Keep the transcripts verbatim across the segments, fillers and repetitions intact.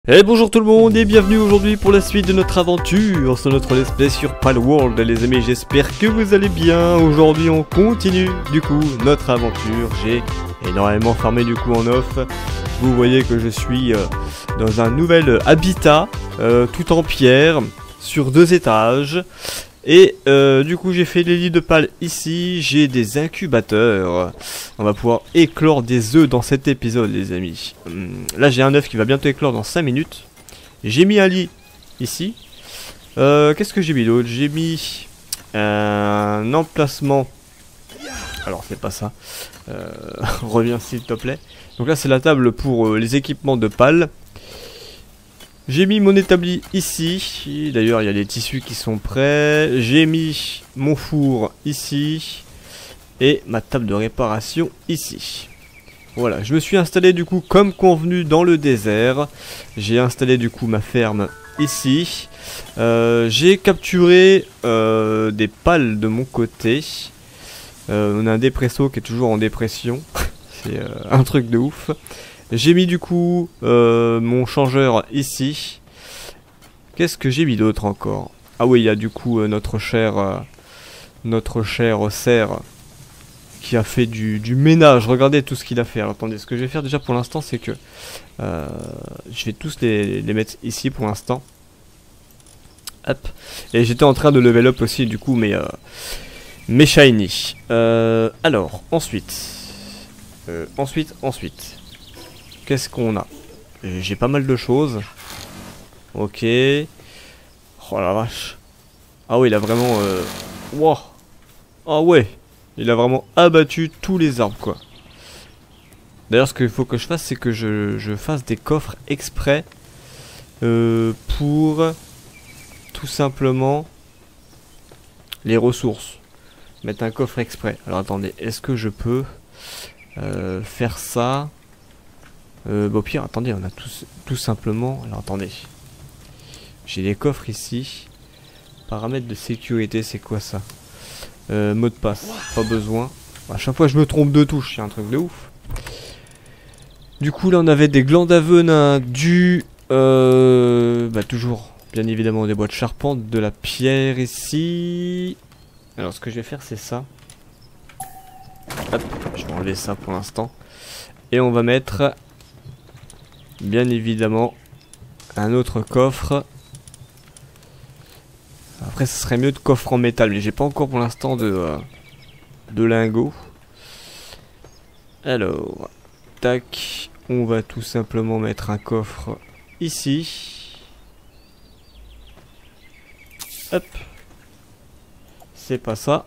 Et bonjour tout le monde et bienvenue aujourd'hui pour la suite de notre aventure sur notre let's play sur Palworld les amis, j'espère que vous allez bien. Aujourd'hui on continue du coup notre aventure, j'ai énormément farmé du coup en off. Vous voyez que je suis euh, dans un nouvel habitat, euh, tout en pierre, sur deux étages. Et euh, du coup j'ai fait les lits de pal ici, j'ai des incubateurs. On va pouvoir éclore des œufs dans cet épisode les amis. Hum, là j'ai un œuf qui va bientôt éclore dans cinq minutes. J'ai mis un lit ici. Euh, Qu'est-ce que j'ai mis d'autre? J'ai mis un emplacement. Alors c'est pas ça. Euh, reviens s'il te plaît. Donc là c'est la table pour euh, les équipements de pal. J'ai mis mon établi ici, d'ailleurs il y a les tissus qui sont prêts. J'ai mis mon four ici et ma table de réparation ici. Voilà, je me suis installé du coup comme convenu dans le désert. J'ai installé du coup ma ferme ici. Euh, J'ai capturé euh, des pales de mon côté. Euh, on a un dépresso qui est toujours en dépression. C'est euh, un truc de ouf. J'ai mis du coup euh, mon changeur ici. Qu'est-ce que j'ai mis d'autre encore? Ah oui, il y a du coup euh, notre cher euh, notre cher cerf qui a fait du, du ménage. Regardez tout ce qu'il a fait. Alors, attendez, ce que je vais faire déjà pour l'instant, c'est que euh, je vais tous les, les mettre ici pour l'instant. Hop. Et j'étais en train de level up aussi du coup mes, euh, mes shiny. Euh, alors, ensuite. Euh, ensuite, ensuite. Qu'est-ce qu'on a? J'ai pas mal de choses. Ok. Oh la vache. Ah oui, il a vraiment... Euh... Wow. Ah ouais. Il a vraiment abattu tous les arbres, quoi. D'ailleurs, ce qu'il faut que je fasse, c'est que je, je fasse des coffres exprès. Euh, pour... Tout simplement... Les ressources. Mettre un coffre exprès. Alors attendez, est-ce que je peux... Euh, faire ça... Euh, bah au pire, attendez, on a tout, tout simplement... Alors attendez. J'ai des coffres ici. Paramètres de sécurité, c'est quoi ça? euh, Mot de passe, pas besoin. À chaque fois je me trompe de touche, c'est un truc de ouf. Du coup là on avait des glands d'avenin, du... Euh, bah toujours, bien évidemment des bois de charpente, de la pierre ici. Alors ce que je vais faire c'est ça. Hop, je vais enlever ça pour l'instant. Et on va mettre... Bien évidemment, un autre coffre. Après, ce serait mieux de coffre en métal, mais j'ai pas encore pour l'instant de, euh, de lingots. Alors, tac, on va tout simplement mettre un coffre ici. Hop. C'est pas ça.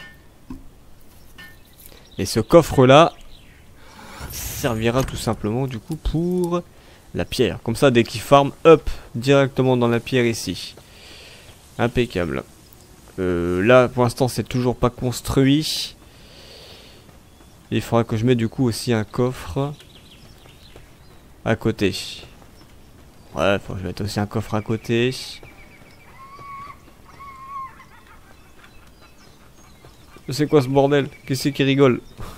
Et ce coffre-là servira tout simplement du coup pour... la pierre, comme ça dès qu'il farm, hop, directement dans la pierre ici. Impeccable. Euh, là pour l'instant c'est toujours pas construit. Il faudra que je mette du coup aussi un coffre à côté. Ouais, faut que je mette aussi un coffre à côté. C'est quoi ce bordel? Qu'est-ce qui rigole?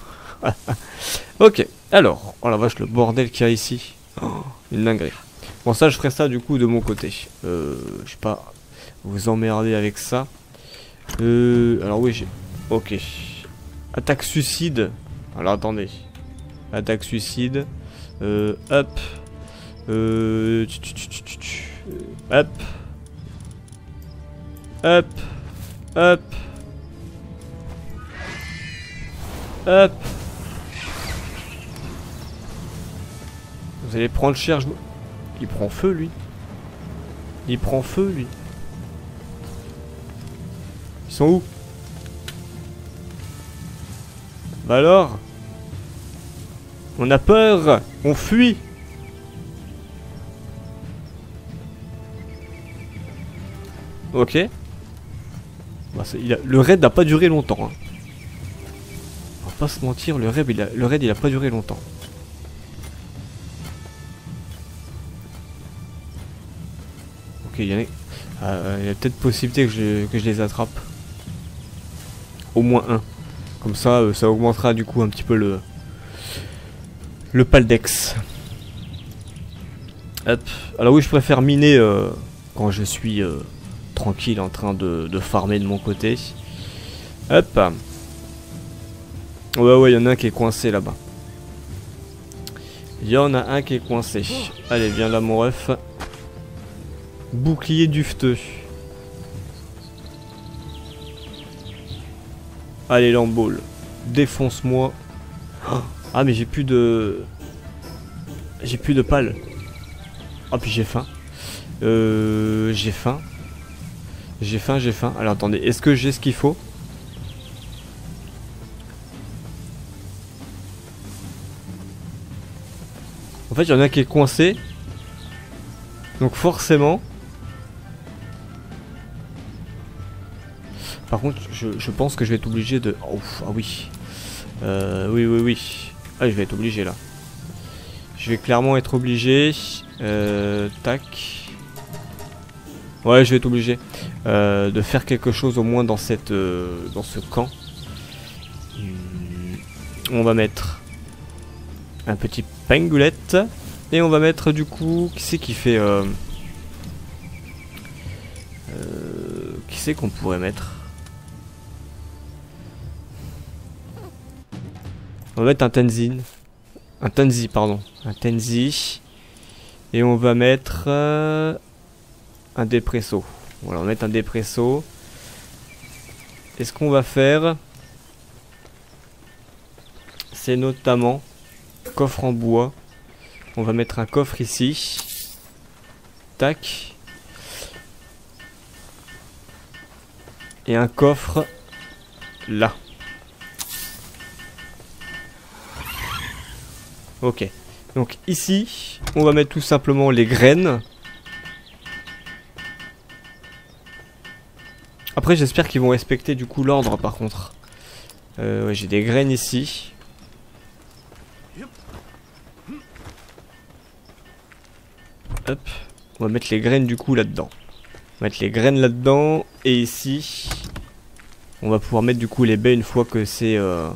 Ok, alors, oh la vache, le bordel qu'il y a ici. Oh, une dinguerie. Bon, ça, je ferai ça du coup de mon côté. Euh, je sais pas, vous emmerder avec ça. Euh, alors oui, j'ai... Ok. Attaque suicide. Alors attendez. Attaque suicide. Euh, hop. Euh... Hop. Hop. Hop. Hop. Vous allez prendre cher, je... Il prend feu lui. Il prend feu lui. Ils sont où? Bah alors? On a peur. On fuit. Ok. Bah, il a... Le raid n'a pas duré longtemps. Hein. On va pas se mentir, le raid il a, le raid, il a pas duré longtemps. Il y, euh, y a peut-être possibilité que je, que je les attrape. Au moins un. Comme ça, euh, ça augmentera du coup un petit peu le, le paldex. Hop. Alors oui, je préfère miner euh, quand je suis euh, tranquille en train de, de farmer de mon côté. Hop. Ouais, ouais, il y en a un qui est coincé là-bas. Il y en a un qui est coincé. Allez, viens là, mon ref. Bouclier dufteux. Allez, l'embaule. Défonce-moi. Ah, mais j'ai plus de... J'ai plus de pales. Ah, puis j'ai faim. Euh... J'ai faim. J'ai faim, j'ai faim. Alors, attendez. Est-ce que j'ai ce qu'il faut? En fait, il y en a qui est coincé. Donc, forcément... Par contre, je, je pense que je vais être obligé de... Oh, ah oui. Euh, oui, oui, oui. Ah, je vais être obligé, là. Je vais clairement être obligé. Euh, tac. Ouais, je vais être obligé euh, de faire quelque chose au moins dans cette, euh, dans ce camp. On va mettre un petit pengoulette. Et on va mettre du coup... Qui c'est qui fait... Euh, euh, qui c'est qu'on pourrait mettre? On va mettre un Tenzin. Un Tenzi, pardon. Un Tenzi. Et on va mettre euh, un Depresso. Voilà, on va mettre un Depresso. Et ce qu'on va faire, c'est notamment coffre en bois. On va mettre un coffre ici. Tac. Et un coffre là. Ok. Donc ici, on va mettre tout simplement les graines. Après, j'espère qu'ils vont respecter du coup l'ordre par contre. Euh, ouais, j'ai des graines ici. Hop. On va mettre les graines du coup là-dedans. On va mettre les graines là-dedans. Et ici, on va pouvoir mettre du coup les baies une fois que c'est... Euh...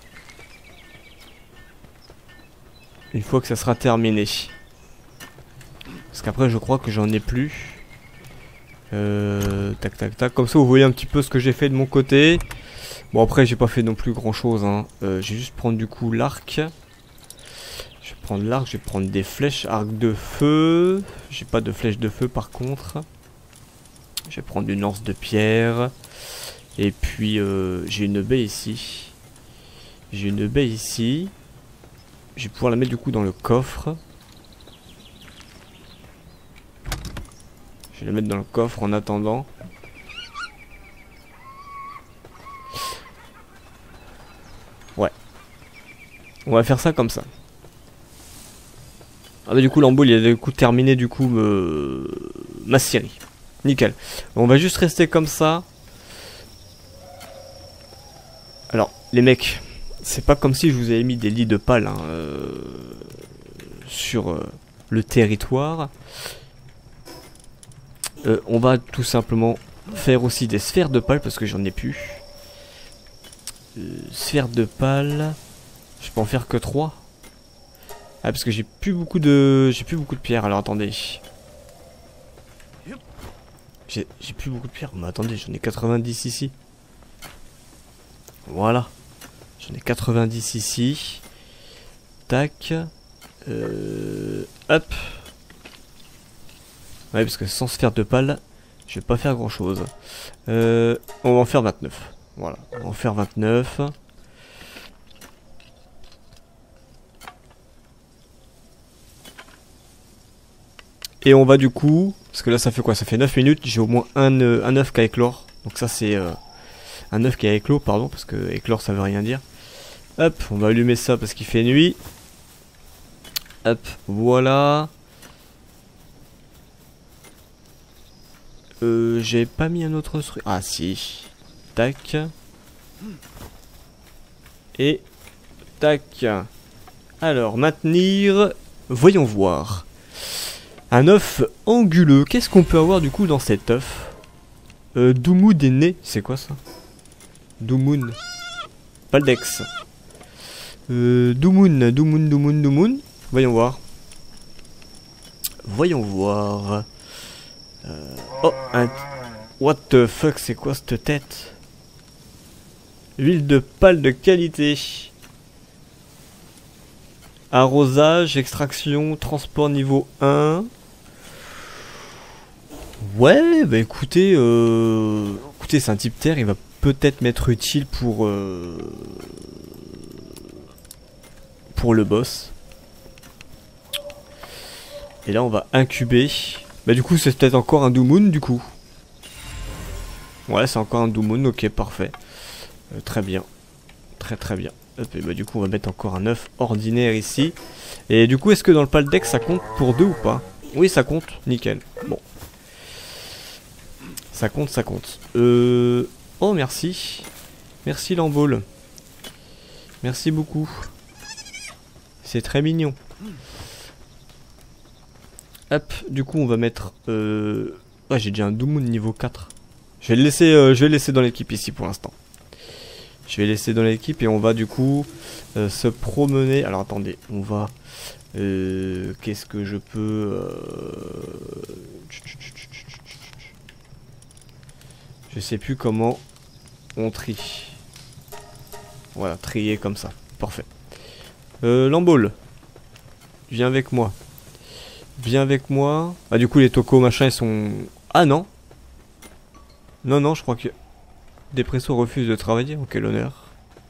Une fois que ça sera terminé. Parce qu'après je crois que j'en ai plus. Euh, tac tac tac. Comme ça vous voyez un petit peu ce que j'ai fait de mon côté. Bon après j'ai pas fait non plus grand chose hein. euh, Je vais juste prendre du coup l'arc. Je vais prendre l'arc, je vais prendre des flèches. Arc de feu. J'ai pas de flèches de feu par contre. Je vais prendre une lance de pierre. Et puis euh, j'ai une baie ici. J'ai une baie ici. Je vais pouvoir la mettre du coup dans le coffre. Je vais la mettre dans le coffre en attendant. Ouais. On va faire ça comme ça. Ah bah du coup l'emboule il a du coup terminé du coup euh, ma série. Nickel. On va juste rester comme ça. Alors les mecs, c'est pas comme si je vous avais mis des lits de pales hein, euh, sur euh, le territoire. Euh, on va tout simplement faire aussi des sphères de pales parce que j'en ai plus. Euh, sphères de pales, je peux en faire que trois. Ah parce que j'ai plus beaucoup de, j'ai plus beaucoup de pierres. Alors attendez, j'ai plus beaucoup de pierres. Mais attendez, j'en ai quatre-vingt-dix ici. Voilà. J'en ai quatre-vingt-dix ici. Tac. Euh, hop. Ouais, parce que sans sphère de pale, je vais pas faire grand chose. Euh, on va en faire vingt-neuf. Voilà, on va en faire vingt-neuf. Et on va du coup, parce que là ça fait quoi? Ça fait neuf minutes, j'ai au moins un, euh, un œuf qui a éclore. Donc ça c'est euh, un œuf qui a éclos, pardon, parce que éclore ça veut rien dire. Hop, on va allumer ça parce qu'il fait nuit. Hop, voilà. Euh, j'ai pas mis un autre truc. Ah si. Tac. Et tac. Alors, maintenir. Voyons voir. Un œuf anguleux. Qu'est-ce qu'on peut avoir du coup dans cet œuf? euh, Doumoud est né. C'est quoi ça? Doumoun. Paldex. Euh, Doumoun, Doumoun, Doumoun, Doumoun. Voyons voir. Voyons voir. Euh... Oh, un... What the fuck, c'est quoi cette tête? Huile de pâle de qualité. Arrosage, extraction, transport niveau un. Ouais, bah écoutez, euh... écoutez, c'est un type terre, il va peut-être m'être utile pour... Euh... pour le boss. Et là, on va incuber. Bah du coup, c'est peut-être encore un Doomoon, du coup. Ouais, c'est encore un Doomoon, ok, parfait. Euh, très bien. Très très bien. Hop, et bah du coup, on va mettre encore un œuf ordinaire ici. Et du coup, est-ce que dans le pal deck, ça compte pour deux ou pas? Oui, ça compte, nickel. Bon. Ça compte, ça compte. Euh... Oh, merci. Merci, Lamball. Merci beaucoup. C'est très mignon. Hop, du coup, on va mettre... Euh... Ouais, j'ai déjà un Doomoon niveau quatre. Je vais le laisser, euh, je vais le laisser dans l'équipe ici pour l'instant. Je vais laisser dans l'équipe et on va du coup euh, se promener. Alors attendez, on va... Euh, Qu'est-ce que je peux... Euh... Je sais plus comment on trie. Voilà, trier comme ça. Parfait. Euh, Lamball, viens avec moi. Viens avec moi. Ah du coup les tocos machin ils sont... Ah non. Non non je crois que... Depresso refuse de travailler. En quel honneur.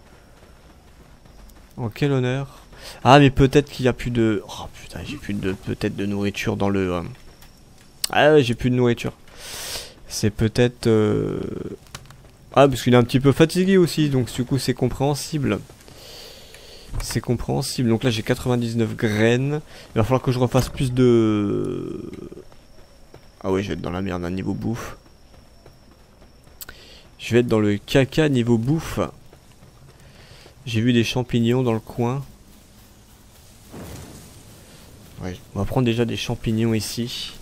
En quel honneur. Ah mais peut-être qu'il y a plus de... Oh putain j'ai plus de... Peut-être de nourriture dans le... Euh... Ah ouais j'ai plus de nourriture. C'est peut-être... Euh... Ah parce qu'il est un petit peu fatigué aussi. Donc du coup c'est compréhensible. C'est compréhensible. Donc là j'ai quatre-vingt-dix-neuf graines. Il va falloir que je refasse plus de... Ah ouais je vais être dans la merde à niveau bouffe. Je vais être dans le caca niveau bouffe. J'ai vu des champignons dans le coin. Ouais, on va prendre déjà des champignons ici.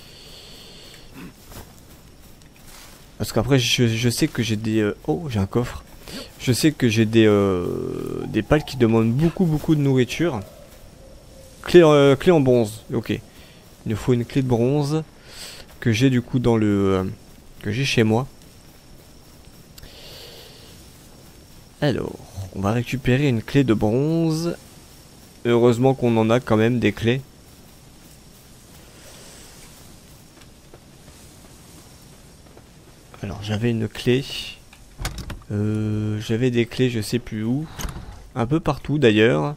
Parce qu'après je, je sais que j'ai des... Euh... Oh j'ai un coffre. Je sais que j'ai des, euh, des pales qui demandent beaucoup beaucoup de nourriture. Clé, euh, clé en bronze, ok. Il nous faut une clé de bronze que j'ai du coup dans le... Euh, que j'ai chez moi. Alors, on va récupérer une clé de bronze. Heureusement qu'on en a quand même des clés. Alors j'avais une clé. Euh, j'avais des clés je sais plus où. Un peu partout d'ailleurs.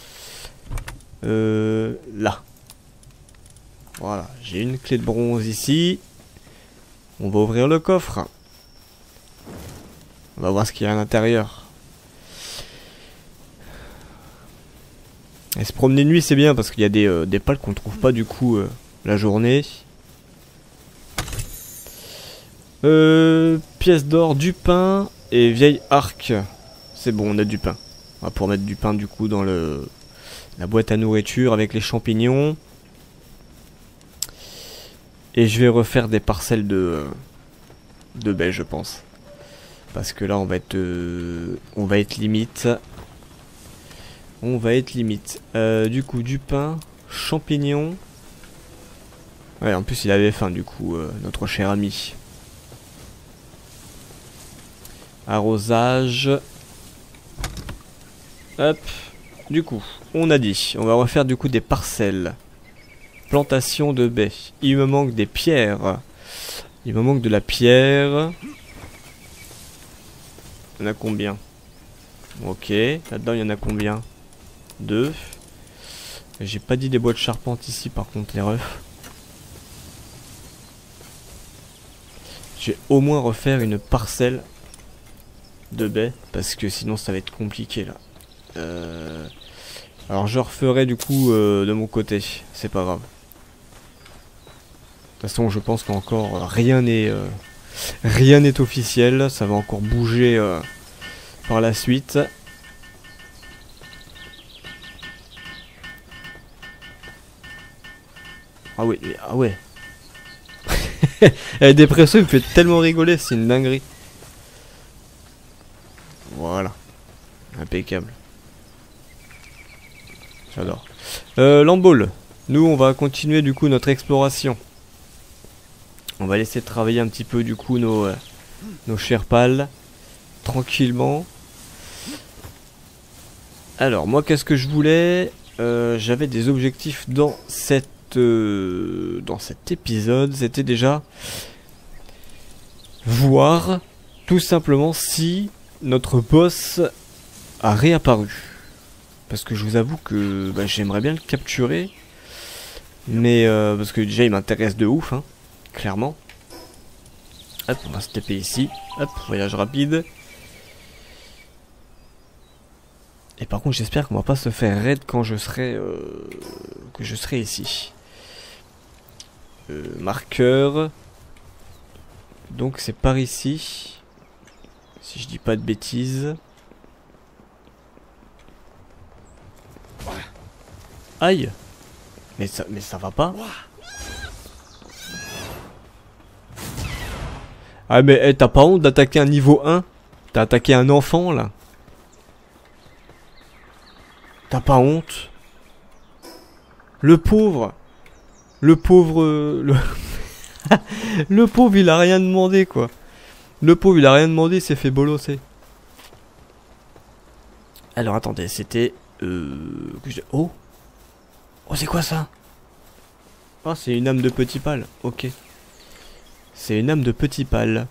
Euh, là. Voilà, j'ai une clé de bronze ici. On va ouvrir le coffre. On va voir ce qu'il y a à l'intérieur. Et se promener nuit c'est bien parce qu'il y a des, euh, des pales qu'on ne trouve pas du coup euh, la journée. Euh, pièce d'or, du pain et vieille arc. C'est bon, on a du pain. On va pouvoir mettre du pain du coup dans le la boîte à nourriture avec les champignons. Et je vais refaire des parcelles de de baie je pense. Parce que là on va être euh, on va être limite. On va être limite. Euh, du coup du pain, champignons. Ouais en plus il avait faim du coup euh, notre cher ami. Arrosage. Hop. Du coup, on a dit, on va refaire du coup des parcelles. Plantation de baies. Il me manque des pierres. Il me manque de la pierre. Il y en a combien? Ok. Là-dedans, il y en a combien? Deux. J'ai pas dit des bois de charpente ici, par contre, les refs. Je vais au moins refaire une parcelle de baies parce que sinon ça va être compliqué là. Euh... Alors je referai du coup euh, de mon côté, c'est pas grave. De toute façon je pense qu'encore rien n'est euh, rien n'est officiel, ça va encore bouger euh, par la suite. Ah oui, ah ouais. Depresso il me fait tellement rigoler, c'est une dinguerie. Voilà. Impeccable. J'adore. Euh, Lamball. Nous, on va continuer du coup notre exploration. On va laisser travailler un petit peu du coup nos, euh, nos chers pals. Tranquillement. Alors, moi, qu'est-ce que je voulais euh, J'avais des objectifs dans cette, euh, dans cet épisode. C'était déjà voir tout simplement si notre boss a réapparu. Parce que je vous avoue que bah, j'aimerais bien le capturer. Mais euh, parce que déjà il m'intéresse de ouf, hein, clairement. Hop, on va se taper ici. Hop, voyage rapide. Et par contre j'espère qu'on va pas se faire raid quand je serai euh, que je serai ici. Euh, marqueur. Donc c'est par ici. Si je dis pas de bêtises. Aïe. Mais ça, mais ça va pas. Ah mais hey, t'as pas honte d'attaquer un niveau un? T'as attaqué un enfant là. T'as pas honte? Le pauvre. Le pauvre... Le... le pauvre il a rien demandé quoi. Le pauvre il a rien demandé, il s'est fait bolosser. Alors attendez, c'était... Euh... Oh. Oh c'est quoi ça? Oh c'est une âme de petit pal, ok. C'est une âme de petit pal.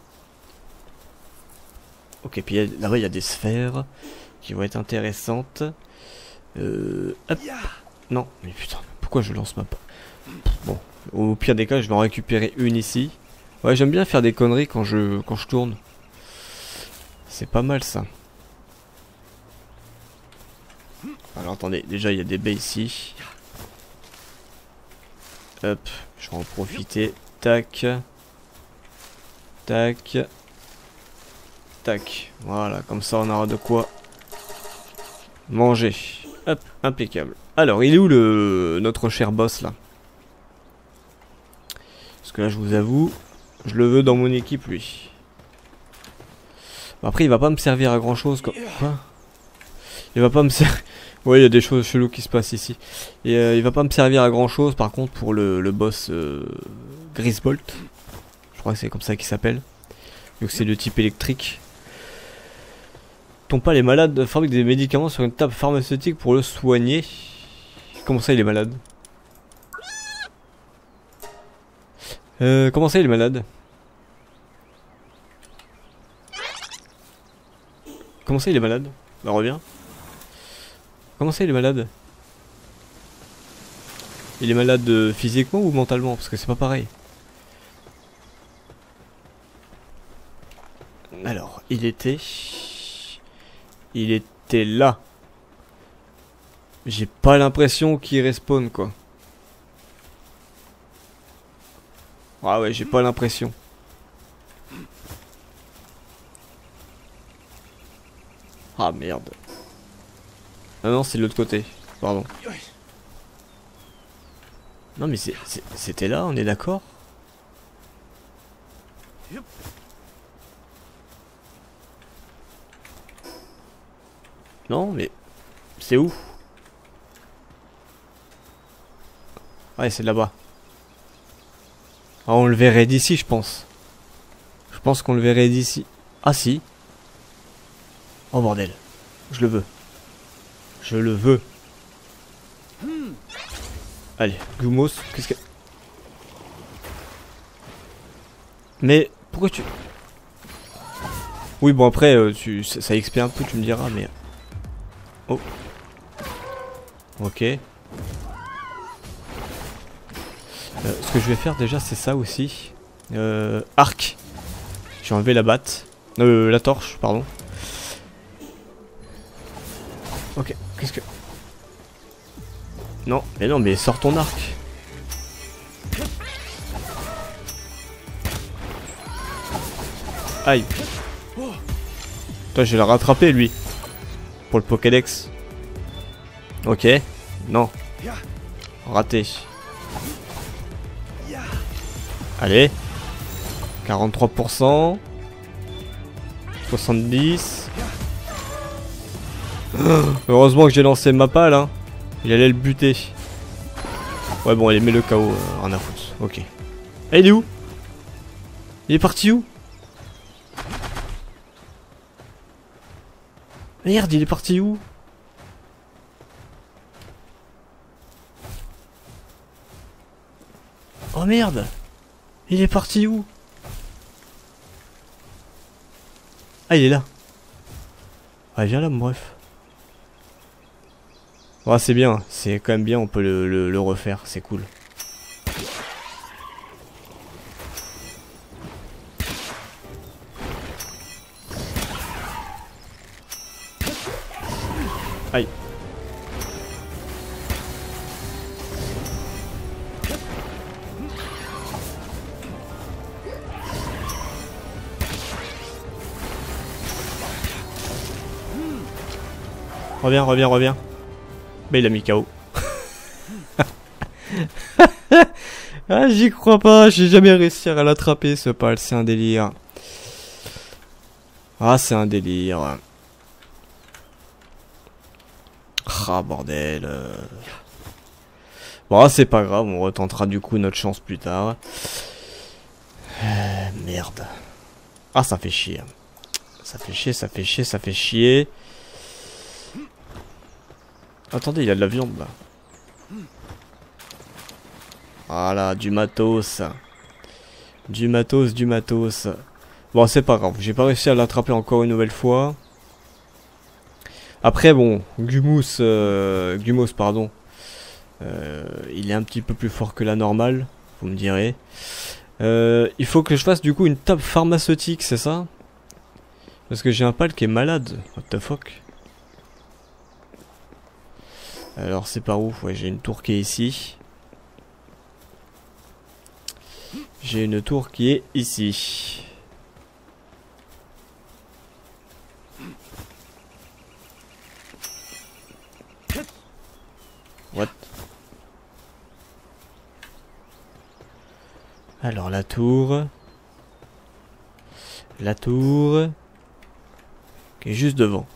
Ok, puis là-bas il y a des sphères qui vont être intéressantes. Euh... Hop. Non, mais putain, pourquoi je lance ma... Bon, au pire des cas je vais en récupérer une ici. Ouais, j'aime bien faire des conneries quand je, quand je tourne. C'est pas mal ça. Alors attendez, déjà il y a des baies ici. Hop, je vais en profiter. Tac. Tac. Tac. Voilà, comme ça on aura de quoi manger. Hop, impeccable. Alors, il est où le notre cher boss là? Parce que là, je vous avoue, je le veux dans mon équipe lui. Bon, après, il va pas me servir à grand chose. Quoi, quoi il va pas me servir. Ouais, il y a des choses cheloues qui se passent ici. Et euh, il va pas me servir à grand chose par contre pour le, le boss euh, Grisbolt. Je crois que c'est comme ça qu'il s'appelle. Donc c'est de type électrique. Ton pas les malades fabriquent des médicaments sur une table pharmaceutique pour le soigner. Comment ça il est malade? Euh, comment ça il est malade? Comment ça il est malade? Bah reviens. Comment ça il est malade? Il est malade euh, physiquement ou mentalement? Parce que c'est pas pareil. Alors, il était... Il était là. J'ai pas l'impression qu'il respawn quoi. Ah ouais, j'ai pas l'impression. Ah merde. Ah non, c'est de l'autre côté. Pardon. Non mais c'était là, on est d'accord? Non mais... C'est où? Ouais, c'est là-bas. Ah, on le verrait d'ici, je pense. Je pense qu'on le verrait d'ici. Ah si. Oh bordel. Je le veux. Je le veux. Allez, Gumos, qu'est-ce que... Mais, pourquoi tu... Oui, bon après, euh, tu... ça, ça X P un peu, tu me diras, mais... Oh. Ok. Euh, ce que je vais faire déjà, c'est ça aussi. Euh, arc. J'ai enlevé la batte. Euh, la torche, pardon. Ok, qu'est-ce que... Non, mais non, mais sors ton arc. Aïe. Toi, je vais le rattraper, lui. Pour le Pokédex. Ok. Non. Raté. Allez. quarante-trois pour cent. soixante-dix. Heureusement que j'ai lancé ma palle, hein. Il allait le buter. Ouais bon, allez, mets le K O, euh, rien à foutre. Ok. Eh, il est où? Il est parti où? Merde, il est parti où? Oh merde! Il est parti où? Ah, il est là. Ouais, viens là, mon bref. Ouais, c'est bien, c'est quand même bien, on peut le, le, le refaire, c'est cool. Aïe. Reviens, reviens, reviens. Mais il a mis K O. Ah, j'y crois pas, j'ai jamais réussi à l'attraper ce pal, c'est un délire. Ah, c'est un délire. Ah, bordel. Bon, c'est pas grave, on retentera du coup notre chance plus tard. Euh, merde. Ah, ça fait chier. Ça fait chier, ça fait chier, ça fait chier. Attendez, il y a de la viande là. Voilà, du matos. Du matos, du matos. Bon, c'est pas grave, j'ai pas réussi à l'attraper encore une nouvelle fois. Après, bon, Gumos, euh, Gumos, pardon. Euh, il est un petit peu plus fort que la normale, vous me direz. Euh, il faut que je fasse du coup une table pharmaceutique, c'est ça? Parce que j'ai un pal qui est malade. What the fuck? Alors c'est par où? Ouais, j'ai une tour qui est ici. J'ai une tour qui est ici. What? Alors la tour. La tour. Qui est juste devant.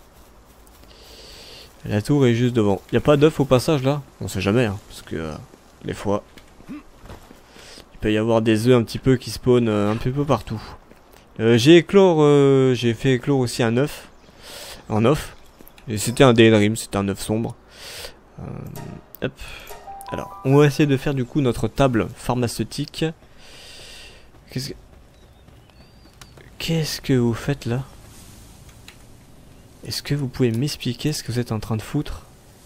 La tour est juste devant. Y a pas d'œuf au passage là? On sait jamais, hein, parce que euh, des fois il peut y avoir des œufs un petit peu qui spawnent euh, un petit peu partout. Euh, j'ai éclore, euh, j'ai fait éclore aussi un œuf, un œuf. Et c'était un Daedrim, c'était un œuf sombre. Euh, hop. Alors, on va essayer de faire du coup notre table pharmaceutique. Qu'est-ce que Qu'est-ce que vous faites là? Est-ce que vous pouvez m'expliquer ce que vous êtes en train de foutre?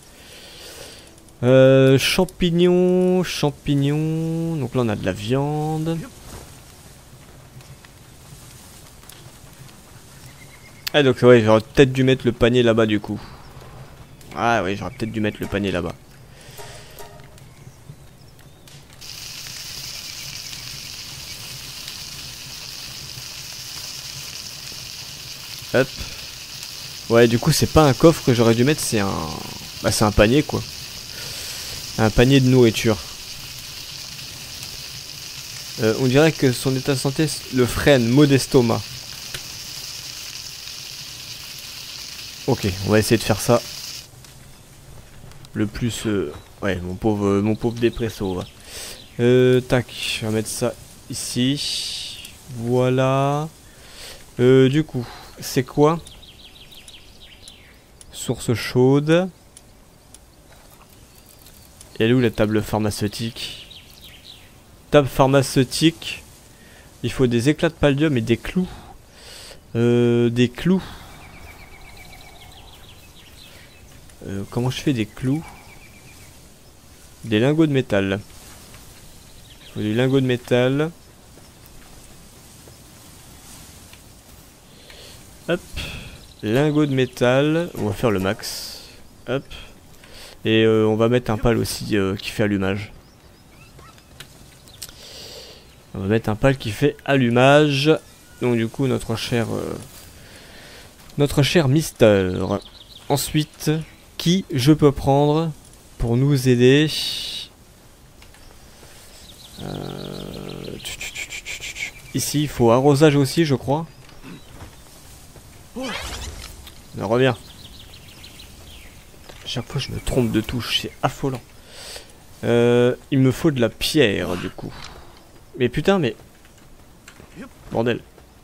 Euh, champignons, champignons. Donc là on a de la viande. Ah donc ouais, j'aurais peut-être dû mettre le panier là-bas du coup. Ah oui, j'aurais peut-être dû mettre le panier là-bas. Hop. Ouais, du coup, c'est pas un coffre que j'aurais dû mettre, c'est un... Bah, c'est un panier, quoi. Un panier de nourriture. Euh, on dirait que son état de santé le freine, mot d'estomac. Ok, on va essayer de faire ça. Le plus... Euh... Ouais, mon pauvre, euh, mon pauvre dépresso. Ouais. Euh, tac, je vais mettre ça ici. Voilà. Euh, du coup, c'est quoi ? Source chaude. Et elle est où la table pharmaceutique? Table pharmaceutique. Il faut des éclats de pallium et des clous. Euh, des clous. Euh, comment je fais des clous? Des lingots de métal. Il faut des lingots de métal. Hop. Lingots de métal. On va faire le max. Hop. Et euh, on va mettre un pal aussi euh, qui fait allumage. On va mettre un pal qui fait allumage. Donc du coup notre cher euh, notre cher Mister. Ensuite, qui je peux prendre pour nous aider? euh... Ici il faut arrosage aussi je crois. Mais reviens. Chaque fois je me trompe de touche, c'est affolant. Euh, il me faut de la pierre du coup. Mais putain mais... Bordel.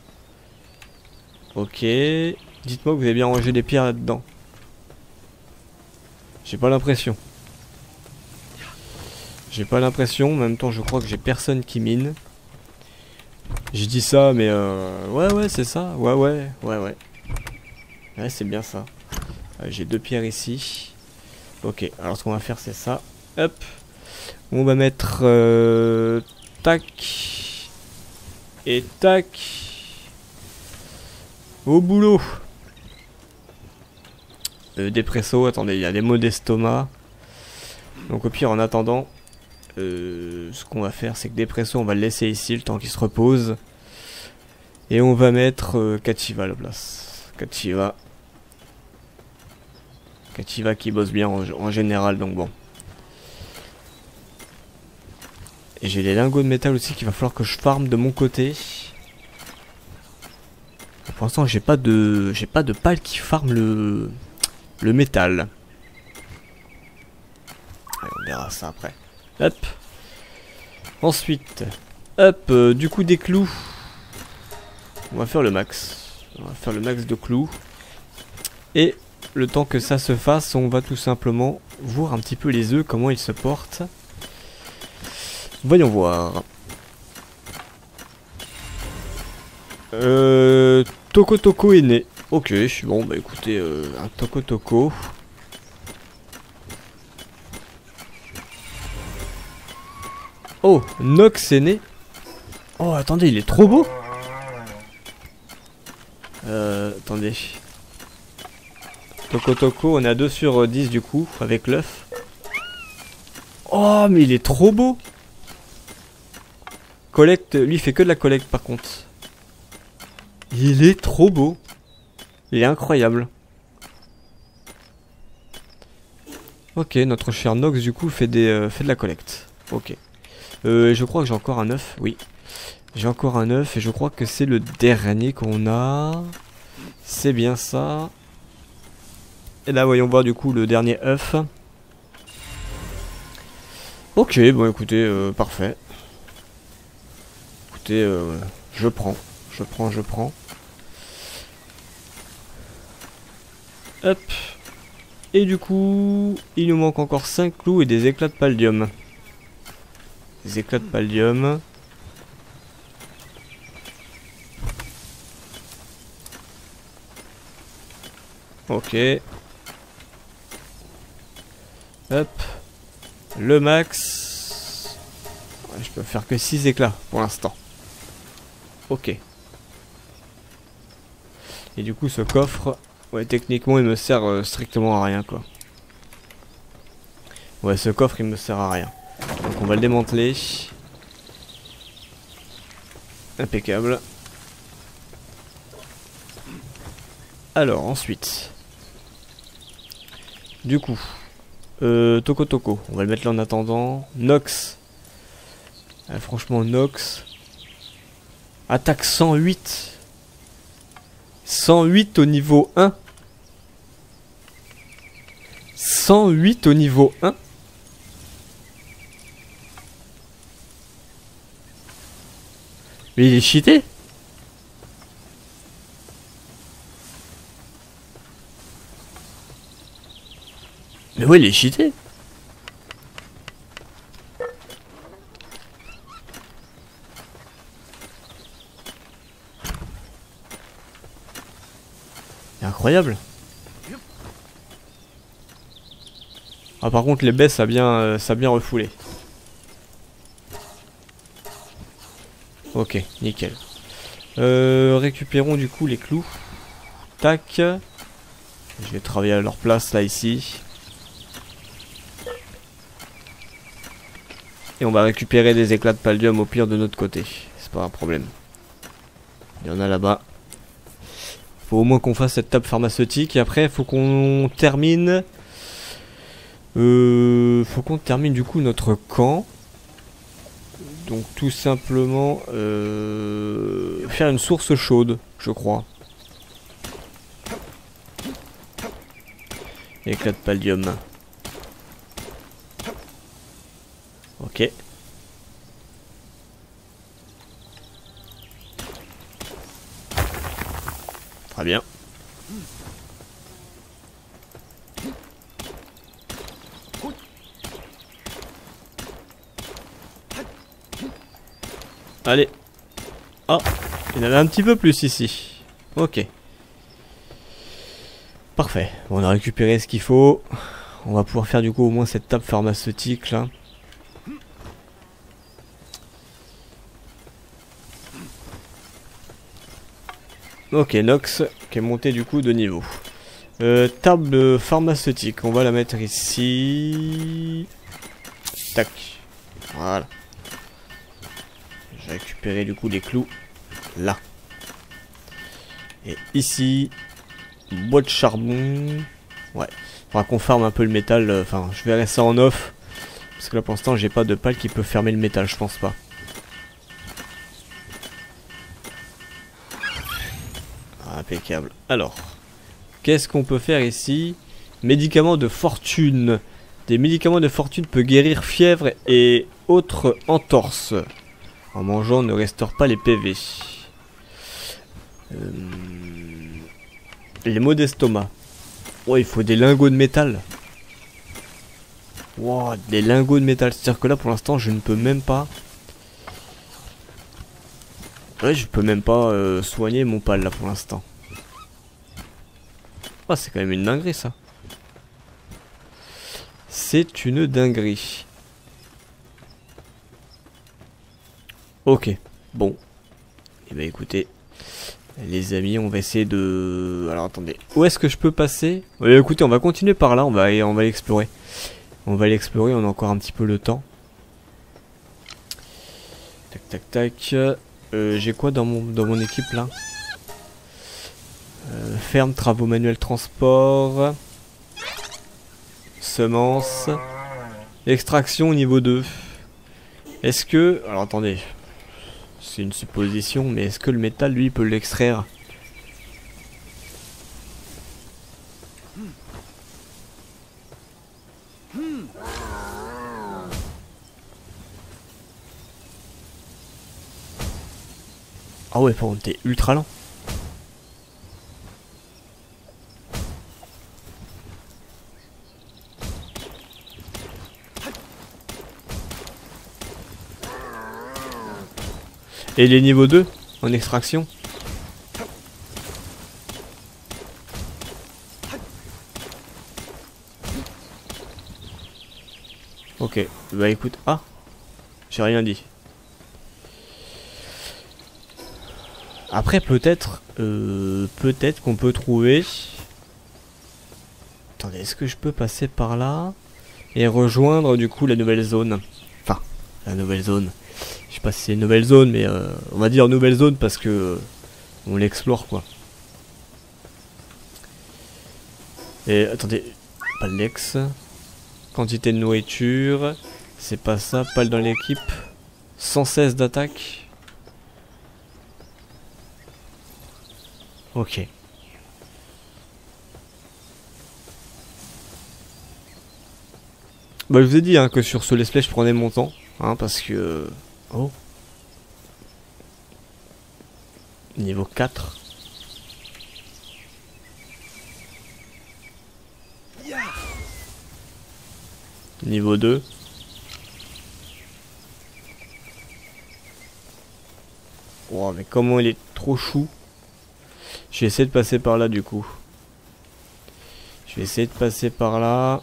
Ok. Dites-moi que vous avez bien rangé des pierres là-dedans. J'ai pas l'impression. J'ai pas l'impression. En même temps je crois que j'ai personne qui mine. J'ai dit ça mais euh... ouais ouais c'est ça. Ouais ouais ouais ouais. Ouais c'est bien ça. Euh, j'ai deux pierres ici. Ok alors ce qu'on va faire c'est ça. Hop. On va mettre euh, tac et tac au boulot. Euh, dépresso, attendez, il y a des maux d'estomac. Donc au pire en attendant, euh, ce qu'on va faire c'est que dépresso on va le laisser ici le temps qu'il se repose. Et on va mettre euh, Kachiva à la place. Kachiva. Kachiva qui bosse bien en, en général donc bon. Et j'ai les lingots de métal aussi qu'il va falloir que je farme de mon côté. Pour l'instant j'ai pas de j'ai pas de pales qui farme le le métal. Allez, on verra ça après. Hop. Ensuite, hop, euh, du coup des clous. On va faire le max. On va faire le max de clous. Et le temps que ça se fasse, on va tout simplement voir un petit peu les œufs, comment ils se portent. Voyons voir. Euh, Toko Toko est né. Ok, bon bah écoutez, euh, un Toko Toko. Oh, Nox est né. Oh, attendez, il est trop beau. Euh, attendez. Toko Toko, on a deux sur dix du coup, avec l'œuf. Oh, mais il est trop beau. Collecte, lui il fait que de la collecte par contre. Il est trop beau. Il est incroyable. Ok, notre cher Nox du coup fait, des, euh, fait de la collecte. Ok. Euh, je crois que j'ai encore un œuf, oui. J'ai encore un œuf et je crois que c'est le dernier qu'on a. C'est bien ça. Et là voyons voir du coup le dernier œuf. Ok, bon écoutez, euh, parfait. Écoutez, euh, je prends, je prends, je prends. Hop. Et du coup, il nous manque encore cinq clous et des éclats de paldium. Des éclats de paldium. Ok. Hop. Le max. Ouais, je peux faire que six éclats pour l'instant. Ok. Et du coup ce coffre, ouais techniquement il me sert euh, strictement à rien quoi. Ouais ce coffre il me sert à rien. Donc on va le démanteler. Impeccable. Alors ensuite. Du coup. Euh, Toko Toko. On va le mettre là en attendant. Nox. Ah, franchement Nox. Attaque cent huit. cent huit au niveau un. cent huit au niveau un. Mais il est cheaté. Mais ouais, il est cheaté. C'est incroyable. Ah par contre les baisses ça a bien, euh, ça a bien refoulé. Ok, nickel. Euh, récupérons du coup les clous. Tac. Je vais travailler à leur place là ici. Et on va récupérer des éclats de paldium au pire de notre côté. C'est pas un problème. Il y en a là-bas. Faut au moins qu'on fasse cette table pharmaceutique. Et après, faut qu'on termine... Euh, faut qu'on termine du coup notre camp. Donc tout simplement... Euh, faire une source chaude, je crois. Éclat de paldium. Ok. Très bien. Allez. Oh, il y en avait un petit peu plus ici. Ok. Parfait. Bon, on a récupéré ce qu'il faut. On va pouvoir faire du coup au moins cette table pharmaceutique là. Ok, Nox qui est monté du coup de niveau. Euh, table pharmaceutique, on va la mettre ici. Tac. Voilà. J'ai récupéré du coup les clous là. Et ici, bois de charbon. Ouais. Faudra qu'on ferme un peu le métal. Enfin, je verrai ça en off. Parce que là pour l'instant, j'ai pas de pale qui peut fermer le métal, je pense pas. Impeccable. Alors, qu'est-ce qu'on peut faire ici? Médicaments de fortune. Des médicaments de fortune peuvent guérir fièvre et autres entorses. En mangeant, on ne restaure pas les P V. Euh... Les maux d'estomac. Oh, il faut des lingots de métal. Wow, des lingots de métal. C'est-à-dire que là, pour l'instant, je ne peux même pas... Ouais, je peux même pas euh, soigner mon pal, là, pour l'instant. Oh, c'est quand même une dinguerie, ça. C'est une dinguerie. Ok, bon. Et bah écoutez, les amis, on va essayer de... Alors attendez, où est-ce que je peux passer? Ouais, écoutez, on va continuer par là, on va aller, on va l'explorer. On va l'explorer, on a encore un petit peu le temps. Tac, tac, tac. Euh, J'ai quoi dans mon, dans mon équipe là? euh, Ferme, travaux manuels, transport. Semences. Extraction niveau deux. Est-ce que... Alors attendez. C'est une supposition, mais est-ce que le métal, lui, peut l'extraire? Ah ouais, par contre, t'es ultra lent. Et les niveaux deux en extraction? Ok, bah écoute, ah, j'ai rien dit. Après peut-être, euh, peut-être qu'on peut trouver... Attendez, est-ce que je peux passer par là et rejoindre du coup la nouvelle zone? Enfin, la nouvelle zone. Je sais pas si c'est une nouvelle zone, mais euh, on va dire nouvelle zone parce que euh, on l'explore quoi. Et attendez, pas l'ex. Quantité de nourriture, c'est pas ça, pal dans l'équipe. cent seize d'attaque. Ok. Bah je vous ai dit hein, que sur ce let's play je prenais mon temps, hein, parce que... Oh. Niveau quatre. Niveau deux. Oh mais comment il est trop chou. Je vais essayer de passer par là du coup. Je vais essayer de passer par là.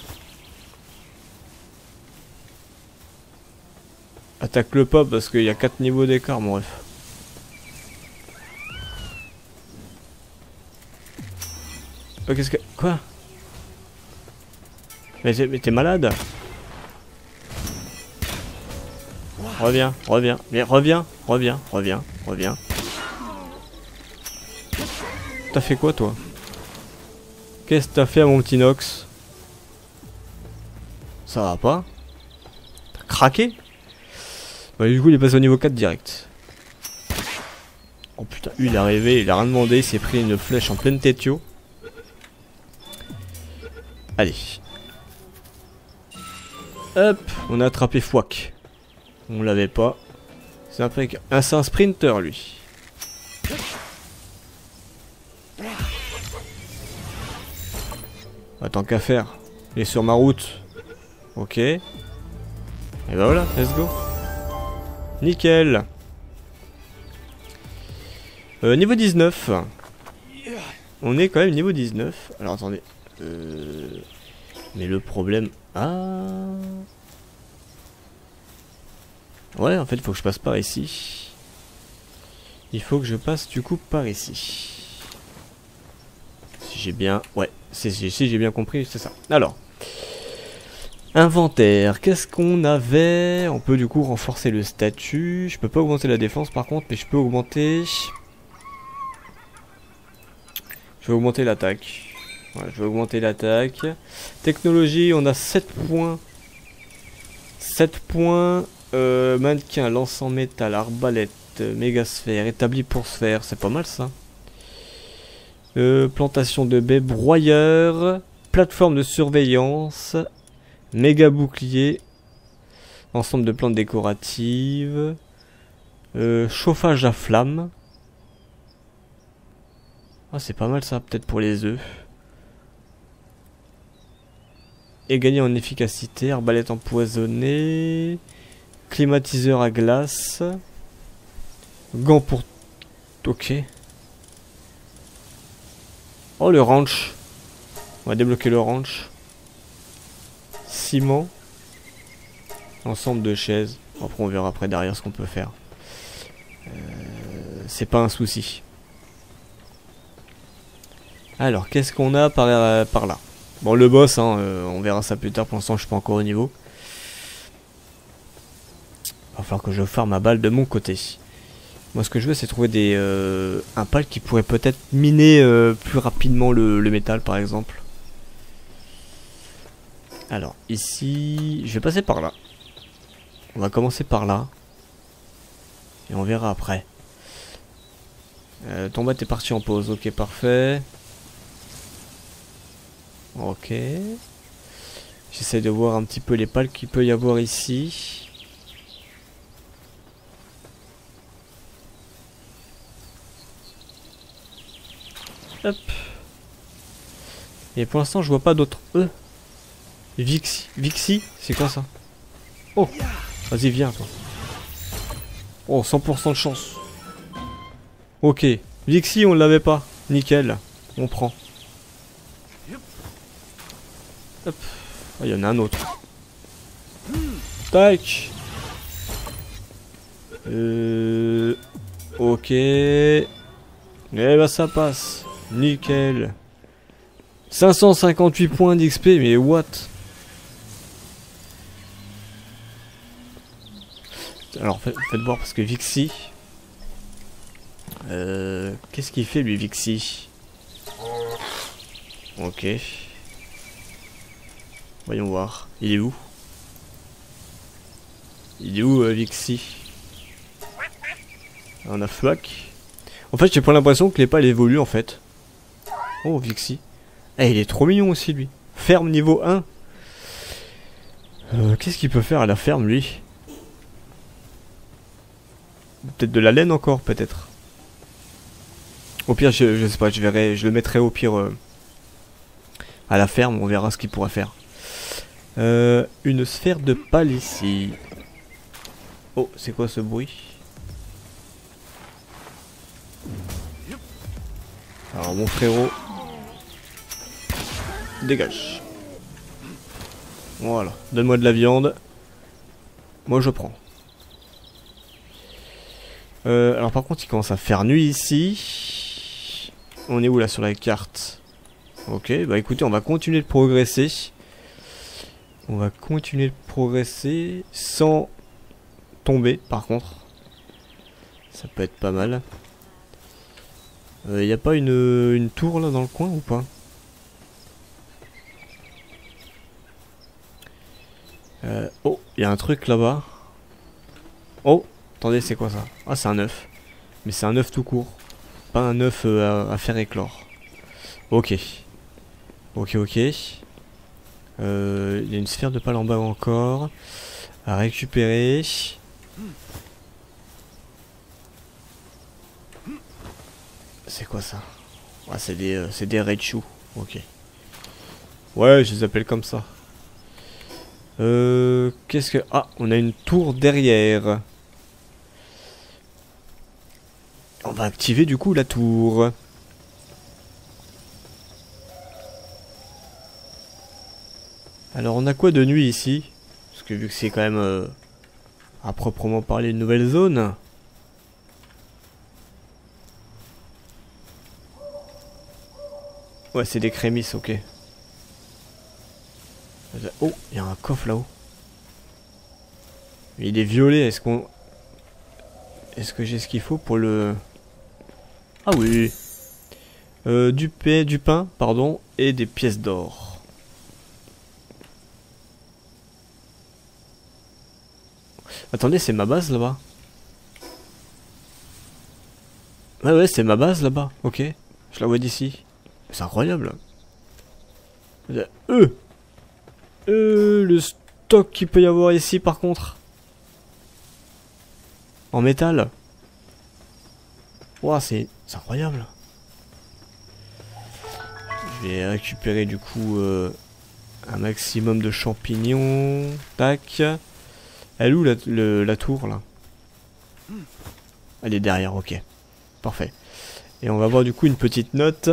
Attaque-le pas parce qu'il y a quatre niveaux d'écart, mon ref. Oh, qu'est-ce que... Quoi? Mais t'es malade? Reviens, reviens, mais reviens, reviens, reviens, reviens. T'as fait quoi, toi? Qu'est-ce que t'as fait à mon petit Nox? Ça va pas? T'as craqué? Bah du coup il est passé au niveau quatre direct. Oh putain, lui il est arrivé, il a rien demandé, il s'est pris une flèche en pleine tétio. Hop, on a attrapé Fouac. On l'avait pas. C'est un, peu... ah, c'est un sprinter lui. Bah, tant qu'à faire. Il est sur ma route. Ok. Et bah voilà, let's go. Nickel. Euh, niveau dix-neuf. On est quand même niveau dix-neuf. Alors attendez. Euh... Mais le problème... Ah... Ouais, en fait, il faut que je passe par ici. Il faut que je passe du coup par ici. Si j'ai bien... Ouais, si, si, si j'ai bien compris, c'est ça. Alors... Inventaire, qu'est-ce qu'on avait? On peut du coup renforcer le statut. Je peux pas augmenter la défense par contre, mais je peux augmenter... Je vais augmenter l'attaque. Ouais, je vais augmenter l'attaque. Technologie, on a sept points. sept points. Euh, mannequin, lance en métal, arbalète, mégasphère, établi pour sphère. C'est pas mal ça. Euh, plantation de baies, broyeur, plateforme de surveillance, méga bouclier, ensemble de plantes décoratives, euh, chauffage à flamme. Ah, c'est pas mal ça, peut-être pour les œufs. Et gagner en efficacité, arbalète empoisonnée, climatiseur à glace, gants pour... Ok. Oh, le ranch. On va débloquer le ranch. Ciment. Ensemble de chaises. Après, on verra après derrière ce qu'on peut faire. Euh, c'est pas un souci. Alors, qu'est-ce qu'on a par, euh, par là? Bon, le boss, hein, euh, on verra ça plus tard. Pour l'instant, je suis pas encore au niveau. Va falloir que je farme ma balle de mon côté. Moi, ce que je veux, c'est trouver des euh, un pal qui pourrait peut-être miner euh, plus rapidement le, le métal, par exemple. Alors, ici, je vais passer par là. On va commencer par là. Et on verra après. Euh, ton bat est parti en pause. Ok, parfait. Ok. J'essaie de voir un petit peu les pales qu'il peut y avoir ici. Hop. Et pour l'instant, je vois pas d'autres E. Vixi. Vixi, c'est quoi ça? Oh, vas-y, viens, toi. Oh, cent pour cent de chance. Ok. Vixi, on l'avait pas. Nickel. On prend. Hop. Oh, il y en a un autre. Tac. Euh... Ok. Eh bah ça passe. Nickel. cinq cent cinquante-huit points d'X P, mais what? Alors faites, faites voir parce que Vixi... Euh... Qu'est-ce qu'il fait lui Vixi? Ok. Voyons voir. Il est où? Il est où euh, Vixi? On a Flack. En fait j'ai pas l'impression que les pales évoluent en fait. Oh Vixi. Eh il est trop mignon aussi lui. Ferme niveau un. Euh, Qu'est-ce qu'il peut faire à la ferme lui? Peut-être de la laine encore peut-être. Au pire je, je sais pas, je verrai, je le mettrai au pire euh, à la ferme, on verra ce qu'il pourra faire. Euh, une sphère de pale ici. Oh, c'est quoi ce bruit? Alors mon frérot, dégage. Voilà, donne-moi de la viande. Moi je prends. Euh, alors par contre il commence à faire nuit ici. On est où là sur la carte? Ok, bah écoutez, on va continuer de progresser. On va continuer de progresser sans tomber par contre. Ça peut être pas mal. Il euh, n'y a pas une, une tour là dans le coin ou pas? euh, Oh, il y a un truc là-bas. Oh, attendez, c'est quoi ça? Ah, c'est un œuf. Mais c'est un œuf tout court. Pas un œuf euh, à, à faire éclore. Ok. Ok, ok. Euh, il y a une sphère de pale en bas encore. À récupérer. C'est quoi ça? Ah, c'est des, euh, c'est des Raichu. Ok. Ouais, je les appelle comme ça. Euh, qu'est-ce que... Ah, on a une tour derrière. On va activer du coup la tour. Alors on a quoi de nuit ici? Parce que vu que c'est quand même euh, à proprement parler une nouvelle zone. Ouais, c'est des crémisses, ok. Oh, il y a un coffre là-haut. Il est violet, est-ce qu'on... Est-ce que j'ai ce qu'il faut pour le... Ah oui. Euh, du, pain, du pain, pardon, et des pièces d'or. Attendez, c'est ma base là-bas. Ouais, ouais, c'est ma base là-bas, ok. Je la vois d'ici. C'est incroyable. Euh, euh, le stock qu'il peut y avoir ici par contre. En métal. Ouah, c'est incroyable. Je vais récupérer du coup euh, un maximum de champignons. Tac. Elle est où la, le, la tour là? Elle est derrière, ok. Parfait. Et on va voir du coup une petite note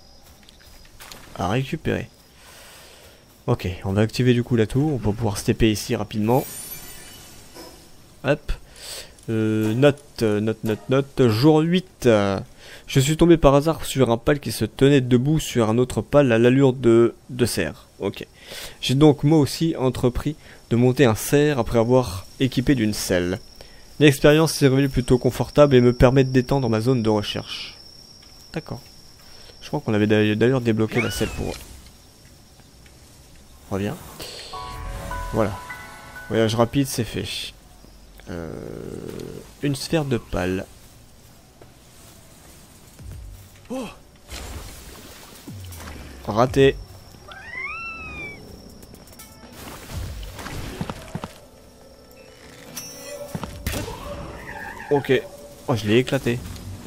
à récupérer. Ok, on va activer du coup la tour. On va pouvoir stepper ici rapidement. Hop. Euh, note, note, note, note. Jour huit. Je suis tombé par hasard sur un pal qui se tenait debout sur un autre pal à l'allure de, de cerf. Ok. J'ai donc moi aussi entrepris de monter un cerf après avoir équipé d'une selle. L'expérience s'est révélée plutôt confortable et me permet de détendre ma zone de recherche. D'accord. Je crois qu'on avait d'ailleurs débloqué la selle pour... Reviens. Voilà. Voyage rapide, c'est fait. Euh, une sphère de pal. Oh. Raté. Ok. Oh, je l'ai éclaté.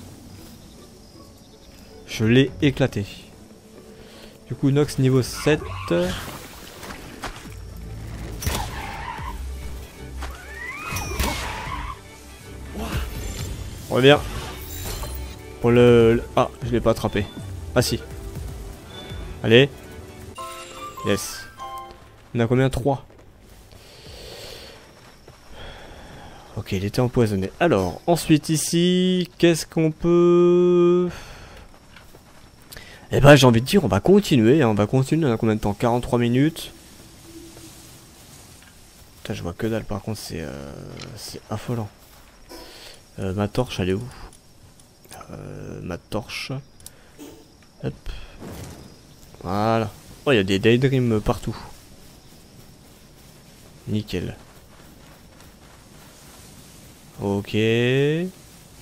Je l'ai éclaté. Du coup, Nox niveau sept. Reviens. Pour le... le... Ah, je l'ai pas attrapé. Ah si. Allez. Yes. On a combien? Trois. Ok, il était empoisonné. Alors, ensuite ici, qu'est-ce qu'on peut... Eh ben, j'ai envie de dire, on va continuer. Hein, on va continuer. On a combien de temps? quarante-trois minutes. Putain, je vois que dalle. Par contre, c'est euh, c'est affolant. Euh, ma torche, elle est où? euh, Ma torche. Hop. Voilà. Oh, il y a des daydreams partout. Nickel. Ok. Des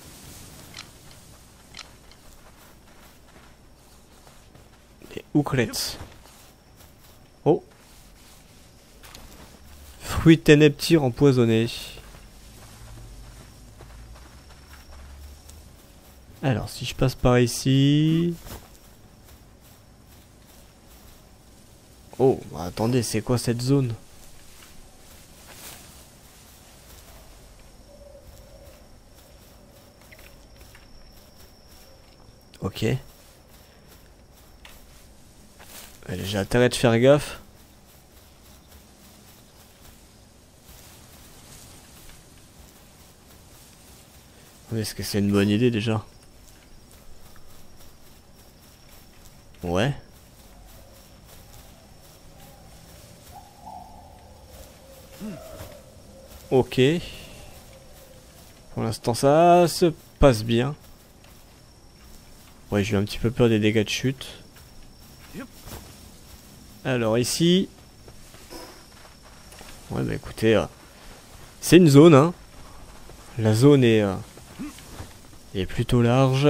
ouclettes. Oh. Fruits ténèbres empoisonnés. Alors, si je passe par ici... Oh, bah, attendez, c'est quoi cette zone? Ok. Allez, j'ai intérêt de faire gaffe. Est-ce que c'est une bonne idée déjà? Ouais. Ok. Pour l'instant ça se passe bien. Ouais, j'ai eu un petit peu peur des dégâts de chute. Alors ici... Ouais bah écoutez... Euh, c'est une zone hein. La zone est... Euh, est plutôt large.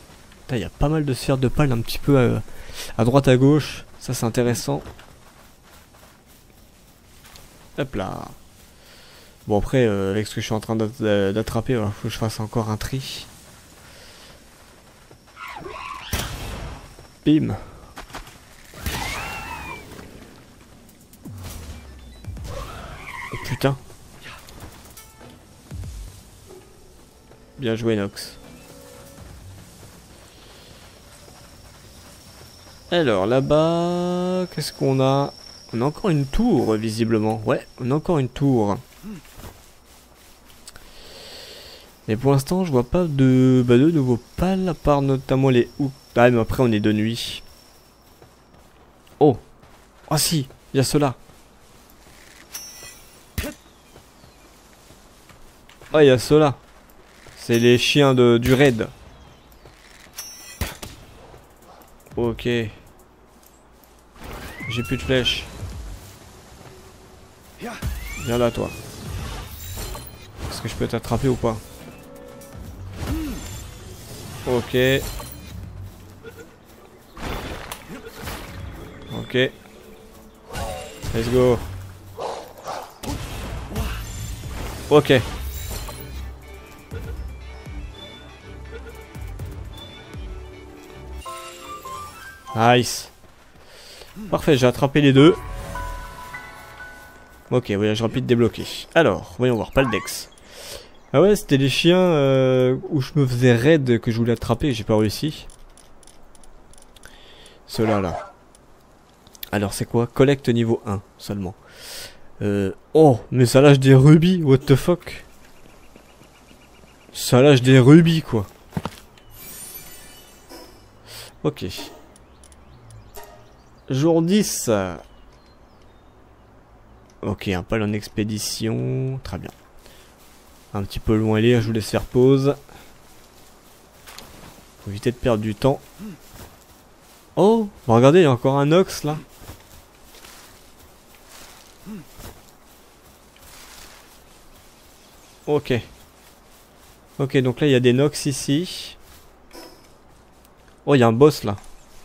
Il y a pas mal de sphères de pal un petit peu euh, à droite à gauche. Ça c'est intéressant. Hop là. Bon après, euh, avec ce que je suis en train d'attraper, il faut que je fasse encore un tri. Bim. Oh putain. Bien joué Nox. Alors là-bas, qu'est-ce qu'on a? On a encore une tour visiblement. Ouais, on a encore une tour. Mais pour l'instant, je vois pas de, bah, de nouveaux pales, à part notamment les hooks. Ah mais après on est de nuit. Oh. Ah si, il y a ceux-là. Ah, oh, il y a ceux-là. C'est les chiens de, du raid. Ok. J'ai plus de flèches. Viens là toi. Est-ce que je peux t'attraper ou pas? Ok. Ok. Let's go. Ok. Nice. Parfait, j'ai attrapé les deux. Ok, voyage rapide débloqué. Alors, voyons voir, pas le dex. Ah ouais, c'était les chiens euh, où je me faisais raid que je voulais attraper et j'ai pas réussi. Ceux-là, là. Alors, c'est quoi? Collecte niveau un seulement. Euh, oh, mais ça lâche des rubis, what the fuck? Ça lâche des rubis, quoi. Ok. Jour dix. Ok, un pal en expédition. Très bien. Un petit peu loin à lire, je vous laisse faire pause. Faut éviter de perdre du temps. Oh, bah regardez, il y a encore un ox là. Ok. Ok, donc là il y a des nox ici. Oh, il y a un boss là.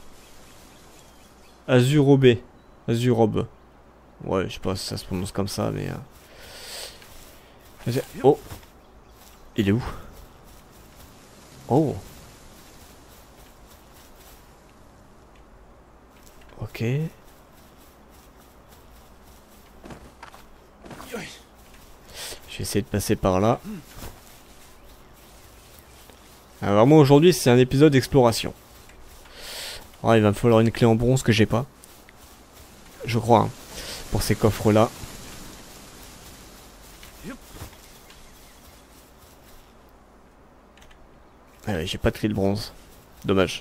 Azurobé. Azurobe. Ouais, je sais pas si ça se prononce comme ça, mais... Euh... Oh. Il est où? Oh. Ok. Je vais essayer de passer par là. Alors vraiment aujourd'hui c'est un épisode d'exploration. Alors, il va me falloir une clé en bronze que j'ai pas. Je crois. Hein, pour ces coffres là. Ah ouais, j'ai pas de clé de bronze. Dommage.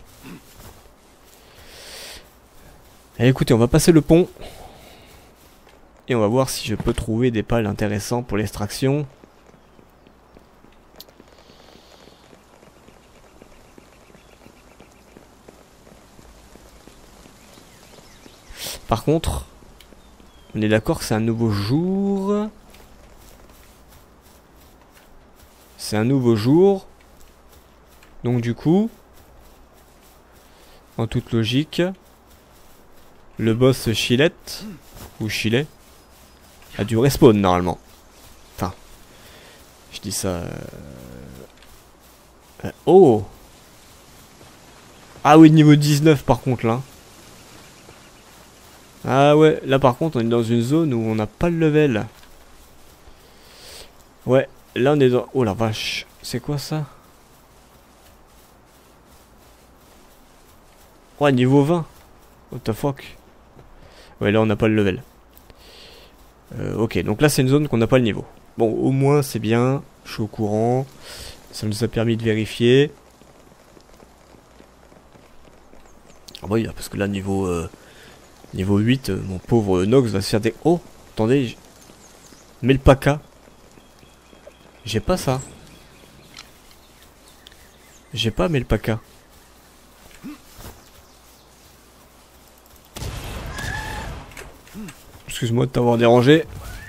Allez, écoutez, on va passer le pont. Et on va voir si je peux trouver des pales intéressants pour l'extraction. Par contre, on est d'accord que c'est un nouveau jour. C'est un nouveau jour. Donc du coup, en toute logique, le boss Chilette, ou Chilet, a dû respawn normalement. Enfin, je dis ça... Euh... Euh, oh! Ah oui, niveau dix-neuf par contre là. Ah ouais, là par contre on est dans une zone où on n'a pas le level. Ouais, là on est dans... Oh la vache, c'est quoi ça? Ouais, niveau vingt. What the fuck? Ouais, là on n'a pas le level. Euh, ok, donc là c'est une zone qu'on n'a pas le niveau. Bon, au moins c'est bien, je suis au courant. Ça nous a permis de vérifier. Ah bah oui, parce que là niveau... Euh... Niveau huit, euh, mon pauvre Nox va se faire des... Oh, attendez. Melpaka. J'ai pas ça. J'ai pas Melpaka. Excuse-moi de t'avoir dérangé.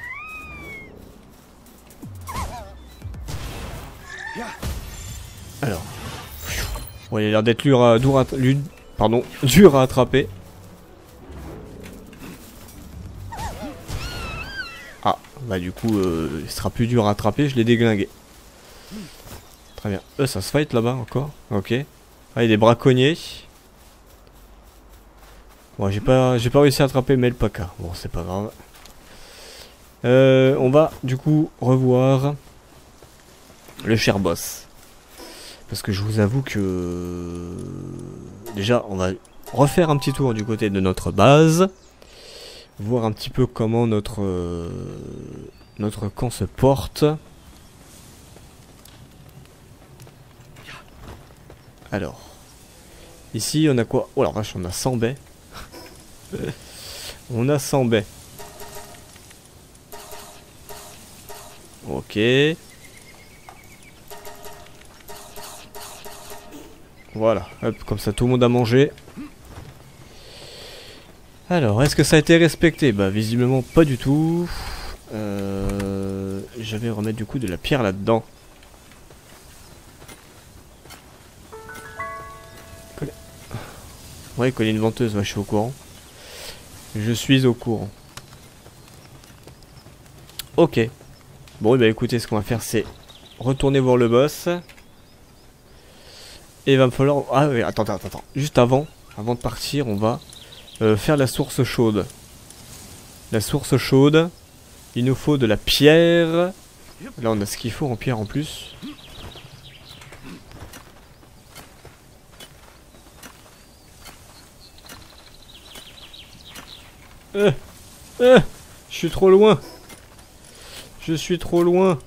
Alors. Bon, il a l'air d'être dur à... Dur à... Pardon. Dur à attraper. Ah. bah du coup euh, il sera plus dur à attraper, je l'ai déglingué. Très bien. Euh, ça se fight là-bas encore. Ok. Ah, il y a des braconniers. Bon, j'ai pas, j'ai pas réussi à attraper Melpaka. Bon, c'est pas grave. Euh, on va du coup revoir le cher boss. Parce que je vous avoue que... Déjà, on va refaire un petit tour du côté de notre base. Voir un petit peu comment notre, euh, notre camp se porte. Alors. Ici, on a quoi? Oh la vache, on a cent baies. On a cent baies. Ok. Voilà, hop, comme ça tout le monde a mangé. Alors, est-ce que ça a été respecté? Bah visiblement pas du tout. Euh, je vais remettre du coup de la pierre là-dedans. Ouais, coller une venteuse, ouais, je suis au courant. Je suis au courant. Ok. Bon, et bah écoutez, ce qu'on va faire, c'est retourner voir le boss. Et il va me falloir... Ah oui, attends, attends, attends. Juste avant, avant de partir, on va euh, faire la source chaude. La source chaude. Il nous faut de la pierre. Là, on a ce qu'il faut en pierre en plus. Euh, euh, je suis trop loin. Je suis trop loin.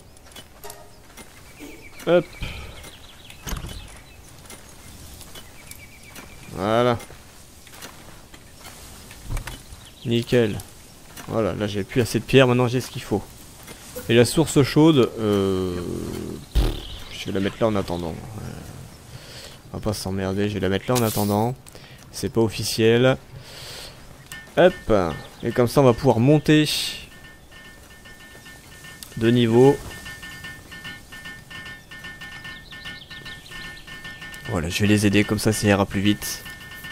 Hop. Voilà. Nickel. Voilà, là j'ai plus assez de pierre, maintenant j'ai ce qu'il faut. Et la source chaude, euh... pff, je vais la mettre là en attendant. Euh, on va pas s'emmerder, je vais la mettre là en attendant. C'est pas officiel. Hop. Et comme ça on va pouvoir monter de niveau. Voilà, je vais les aider, comme ça ça ira plus vite.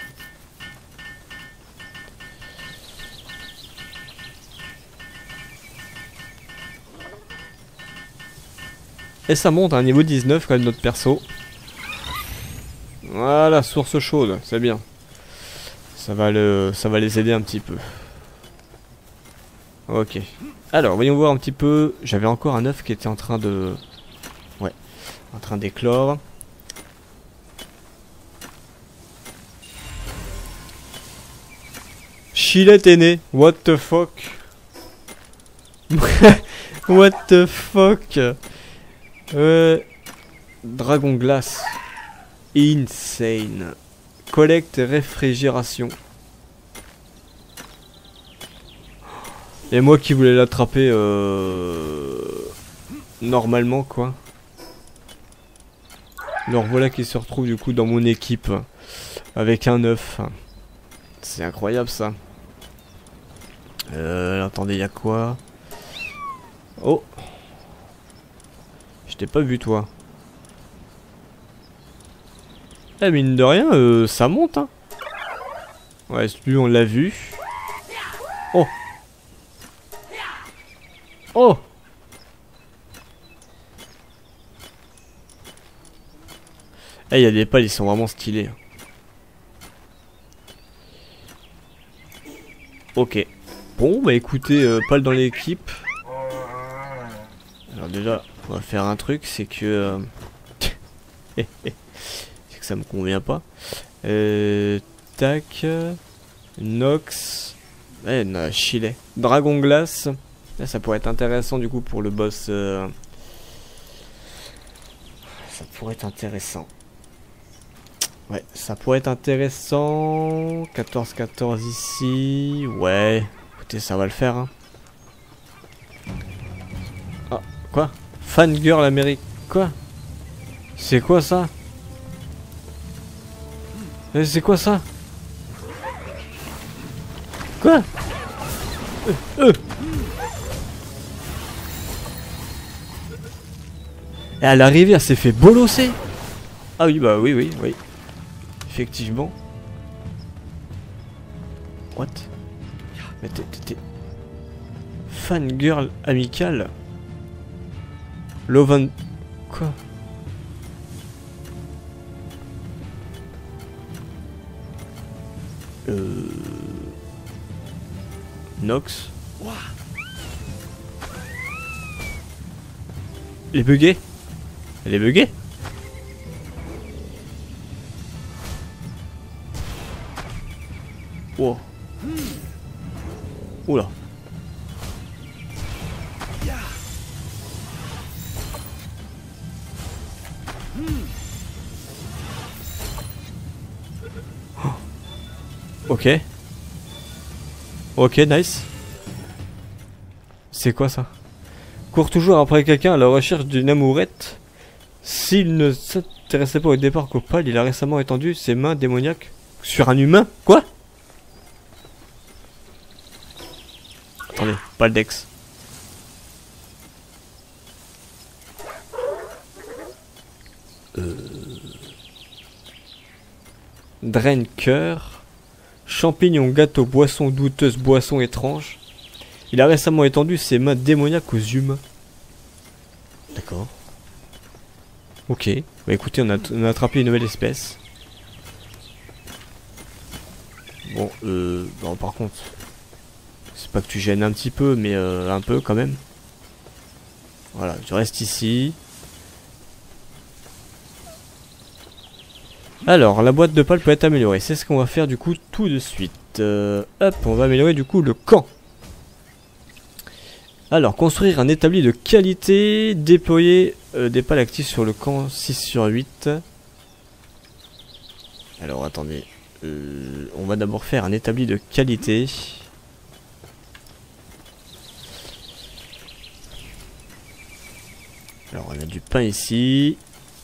Et ça monte à un niveau dix-neuf quand même notre perso. Voilà, source chaude, c'est bien. Ça va, le, ça va les aider un petit peu. Ok. Alors, voyons voir un petit peu. J'avais encore un œuf qui était en train de... Ouais, en train d'éclore. Chilette est né. What the fuck. What the fuck. Euh... Dragon glace. Insane. Collecte réfrigération. Et moi qui voulais l'attraper euh... normalement quoi. Alors voilà qui se retrouve du coup dans mon équipe. Avec un œuf. C'est incroyable ça. Euh, attendez, il y a quoi? Oh! Je t'ai pas vu toi. Eh mine de rien, euh, ça monte hein. Ouais, lui on l'a vu. Oh! Oh! Eh, il y a des pales, ils sont vraiment stylés. Ok. Bon, bah écoutez, euh, pales dans l'équipe. Alors déjà, on va faire un truc, c'est que... Euh... c'est que ça me convient pas. Euh... Tac... Nox... Ouais, non, Chile. Dragon glace. Là, ça pourrait être intéressant du coup pour le boss. Euh... Ça pourrait être intéressant. Ouais, ça pourrait être intéressant. quatorze quatorze ici. Ouais, écoutez, ça va le faire. Hein. Ah, quoi? Fangirl Amérique. Quoi? C'est quoi ça? C'est quoi ça? Quoi? euh, euh. Et à l'arrivée, elle s'est fait bolosser. Ah oui, bah oui, oui, oui. Effectivement. What? Mais t'es... Fangirl amical. Love and... Quoi? Euh... Nox. Elle est buggée. Elle est buggée. Wow. Oula. Oh. Ok. Ok, nice. C'est quoi ça? Court toujours après quelqu'un à la recherche d'une amourette. S'il ne s'intéressait pas au départ qu'au pâle, il a récemment étendu ses mains démoniaques sur un humain. Quoi? Attendez, pas le dex. Euh... Drain cœur. Champignons, gâteaux, boissons douteuses, boissons étranges. Il a récemment étendu ses mains démoniaques aux humains. D'accord. Ok. Bah écoutez, on a, on a attrapé une nouvelle espèce. Bon, euh... Bon, par contre... C'est pas que tu gênes un petit peu, mais euh, un peu quand même. Voilà, tu restes ici. Alors, la boîte de pâle peut être améliorée. C'est ce qu'on va faire du coup tout de suite. Euh, hop, on va améliorer du coup le camp. Alors, construire un établi de qualité. Déployer euh, des pales actives sur le camp six sur huit. Alors, attendez. Euh, on va d'abord faire un établi de qualité. Alors, on a du pain ici.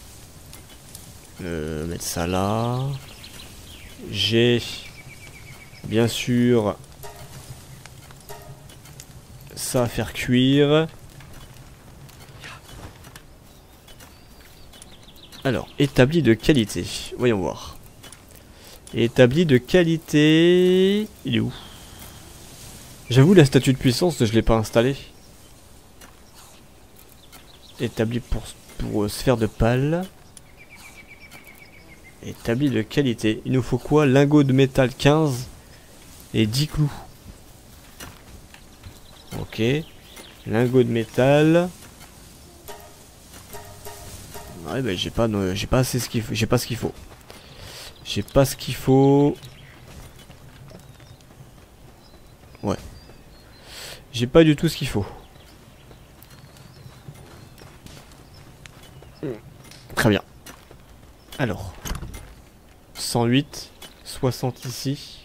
Euh, mettre ça là. J'ai bien sûr ça à faire cuire. Alors, établi de qualité. Voyons voir. Établi de qualité. Il est où? J'avoue, la statue de puissance, je l'ai pas installée. Établi pour, pour euh, sphère de pâle. Établi de qualité. Il nous faut quoi? Lingot de métal quinze et dix clous. Ok. Lingot de métal. Ouais, bah j'ai pas, euh, j'ai pas assez ce qu'il faut. J'ai pas ce qu'il faut. J'ai pas ce qu'il faut. Ouais. J'ai pas du tout ce qu'il faut. Très bien. Alors. cent huit. soixante ici.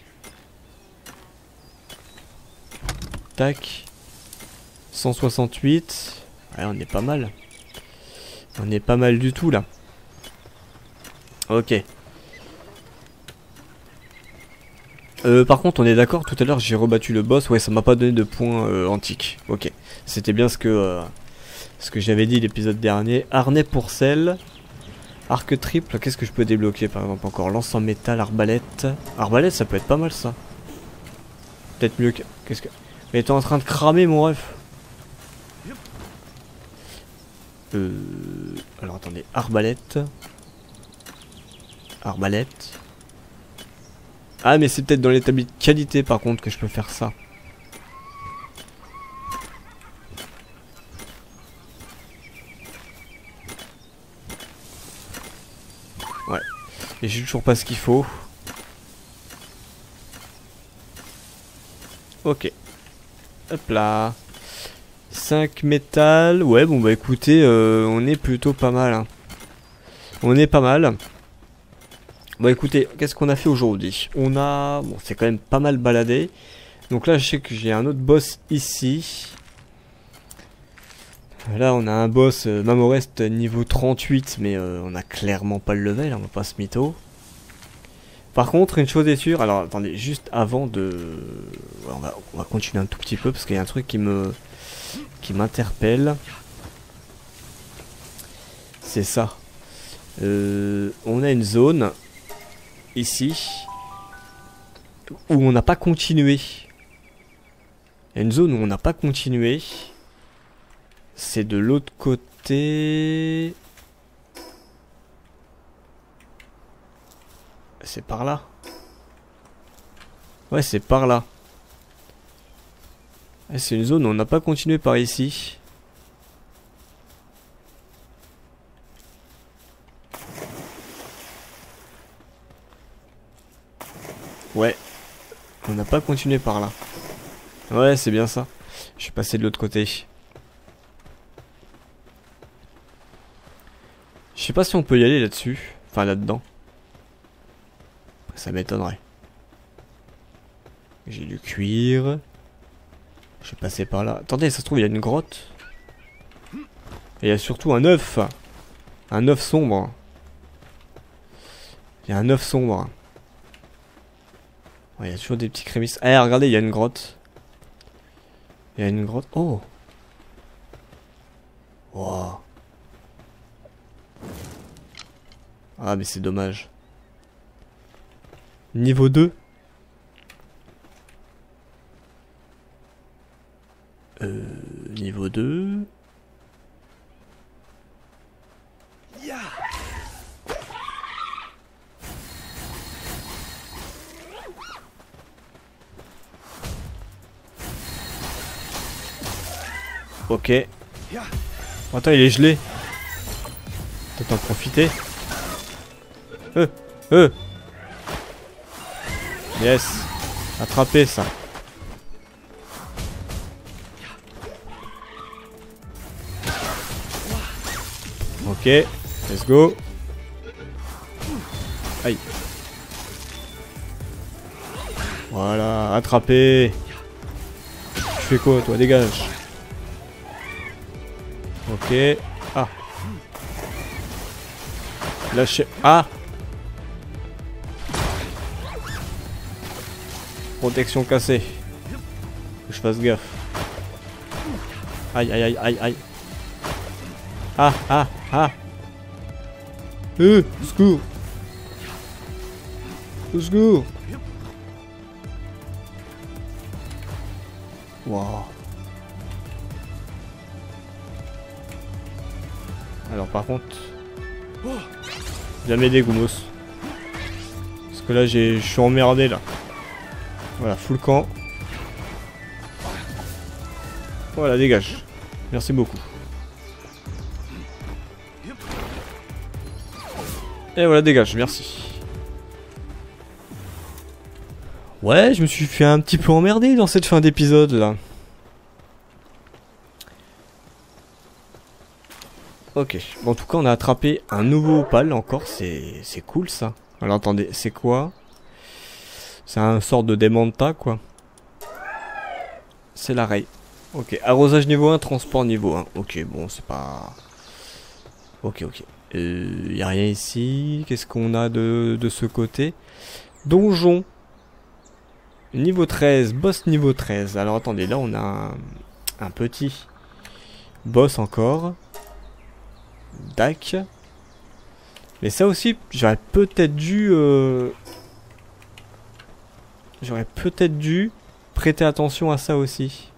Tac. cent soixante-huit. Ouais, on est pas mal. On est pas mal du tout là. Ok. Euh, par contre, on est d'accord, tout à l'heure j'ai rebattu le boss. Ouais, ça m'a pas donné de points euh, antiques. Ok. C'était bien ce que, euh, ce que j'avais dit l'épisode dernier. Harnais pour sel. Arc triple, qu'est-ce que je peux débloquer par exemple encore? Lance en métal, arbalète. Arbalète, ça peut être pas mal ça. Peut-être mieux que... Qu'est-ce que... Mais t'es en train de cramer mon ref. Euh... Alors attendez, arbalète. Arbalète. Ah mais c'est peut-être dans l'établi de qualité par contre que je peux faire ça. Ouais. Et j'ai toujours pas ce qu'il faut. Ok. Hop là. cinq métal. Ouais bon bah écoutez, euh, on est plutôt pas mal. Hein. On est pas mal. Bon écoutez, qu'est-ce qu'on a fait aujourd'hui? On a... Bon c'est quand même pas mal baladé. Donc là je sais que j'ai un autre boss ici. Là on a un boss euh, Mamorest niveau trente-huit. Mais euh, on a clairement pas le level, on va pas se mytho. Par contre une chose est sûre. Alors attendez, juste avant de... Ouais, on, va, on va continuer un tout petit peu parce qu'il y a un truc qui me... qui m'interpelle. C'est ça. Euh, on a une zone... ici où on n'a pas continué. y a une zone où on n'a pas continué. C'est de l'autre côté. C'est par là. Ouais, c'est par là. C'est une zone où on n'a pas continué par ici. Ouais. On n'a pas continué par là. Ouais, c'est bien ça. Je suis passé de l'autre côté. Je sais pas si on peut y aller là-dessus. Enfin, là-dedans. Ça m'étonnerait. J'ai du cuir. Je vais passer par là. Attendez, ça se trouve, il y a une grotte. Et il y a surtout un œuf. Un œuf sombre. Il y a un œuf sombre. Ouais, il y a toujours des petits crémisses. Ah, regardez, il y a une grotte. Il y a une grotte. Oh. Wow. Ah, mais c'est dommage. Niveau deux. Euh, niveau deux. Ok. Attends, il est gelé. Peut-être en profiter. Euh, euh. Yes. Attrapé ça. Ok. Let's go. Aïe. Voilà, attrapé. Tu fais quoi toi? Dégage. Ok. Ah. Lâchez. Ah. Protection cassée. Faut que je fasse gaffe. Aïe aïe aïe aïe aïe. Ah ah ah. Euh, secours. Au secours. Wow. Alors par contre, viens m'aider Goumos. Parce que là j'ai, je suis emmerdé là. Voilà, full camp. Voilà, dégage. Merci beaucoup. Et voilà, dégage, merci. Ouais, je me suis fait un petit peu emmerder dans cette fin d'épisode là. Ok, bon, en tout cas on a attrapé un nouveau opale encore, c'est c'est cool ça. Alors attendez, c'est quoi? C'est un sort de démanta quoi. C'est l'arrêt. Ok, arrosage niveau un, transport niveau un. Ok, bon c'est pas... Ok, ok. Euh, y a rien ici. Qu'est-ce qu'on a de, de ce côté? Donjon. Niveau treize, boss niveau treize. Alors attendez, là on a un, un petit boss encore. Dac. Mais ça aussi, j'aurais peut-être dû... Euh... J'aurais peut-être dû prêter attention à ça aussi.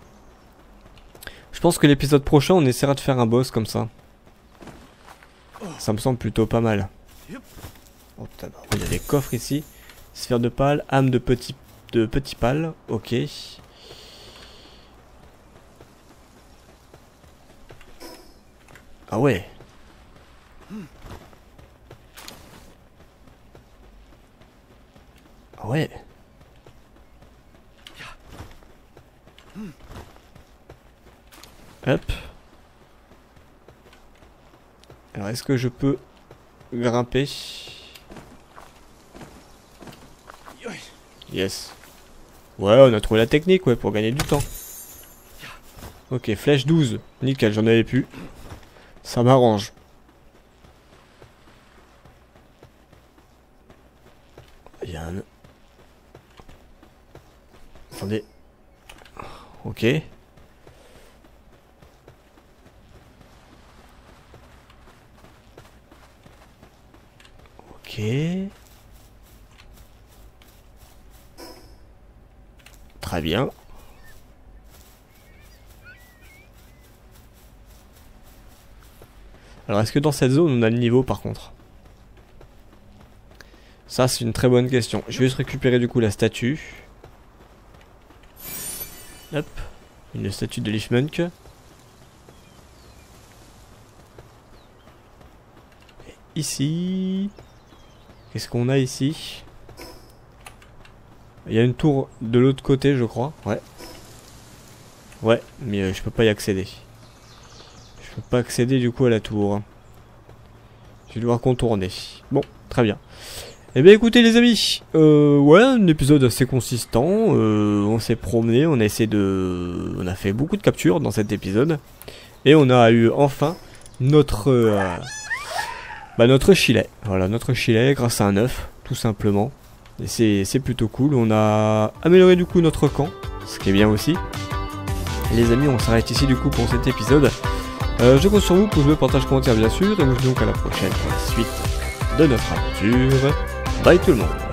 Je pense que l'épisode prochain, on essaiera de faire un boss comme ça. Ça me semble plutôt pas mal. Oh putain, il y a des coffres ici. Sphère de pâle, âme de petit, de petit pâle. Ok. Ah ouais. Ah ouais. Hop. Alors est-ce que je peux grimper? Yes. Ouais, on a trouvé la technique, ouais, pour gagner du temps. Ok, flèche douze. Nickel, j'en avais plus. Ça m'arrange. Il y a un... Attendez. Ok. Ok. Très bien. Alors est-ce que dans cette zone on a le niveau par contre? Ça c'est une très bonne question. Je vais juste récupérer du coup la statue. Hop. Une statue de Leafmunk. Ici. Qu'est-ce qu'on a ici? Il y a une tour de l'autre côté je crois. Ouais. Ouais, mais euh, je peux pas y accéder. Je peux pas accéder du coup à la tour. Je vais devoir contourner. Bon, très bien. Eh bien écoutez les amis, euh, ouais, un épisode assez consistant, euh, on s'est promené, on a essayé de... On a fait beaucoup de captures dans cet épisode. Et on a eu enfin notre... Euh, bah notre Chilet. Voilà, notre Chilet grâce à un œuf, tout simplement. Et c'est plutôt cool, on a amélioré du coup notre camp, ce qui est bien aussi. Les amis, on s'arrête ici du coup pour cet épisode. Euh, je compte sur vous, pouce bleu, partage, commentaire bien sûr, et on se dit donc à la prochaine pour la suite de notre aventure. Bye tout le monde.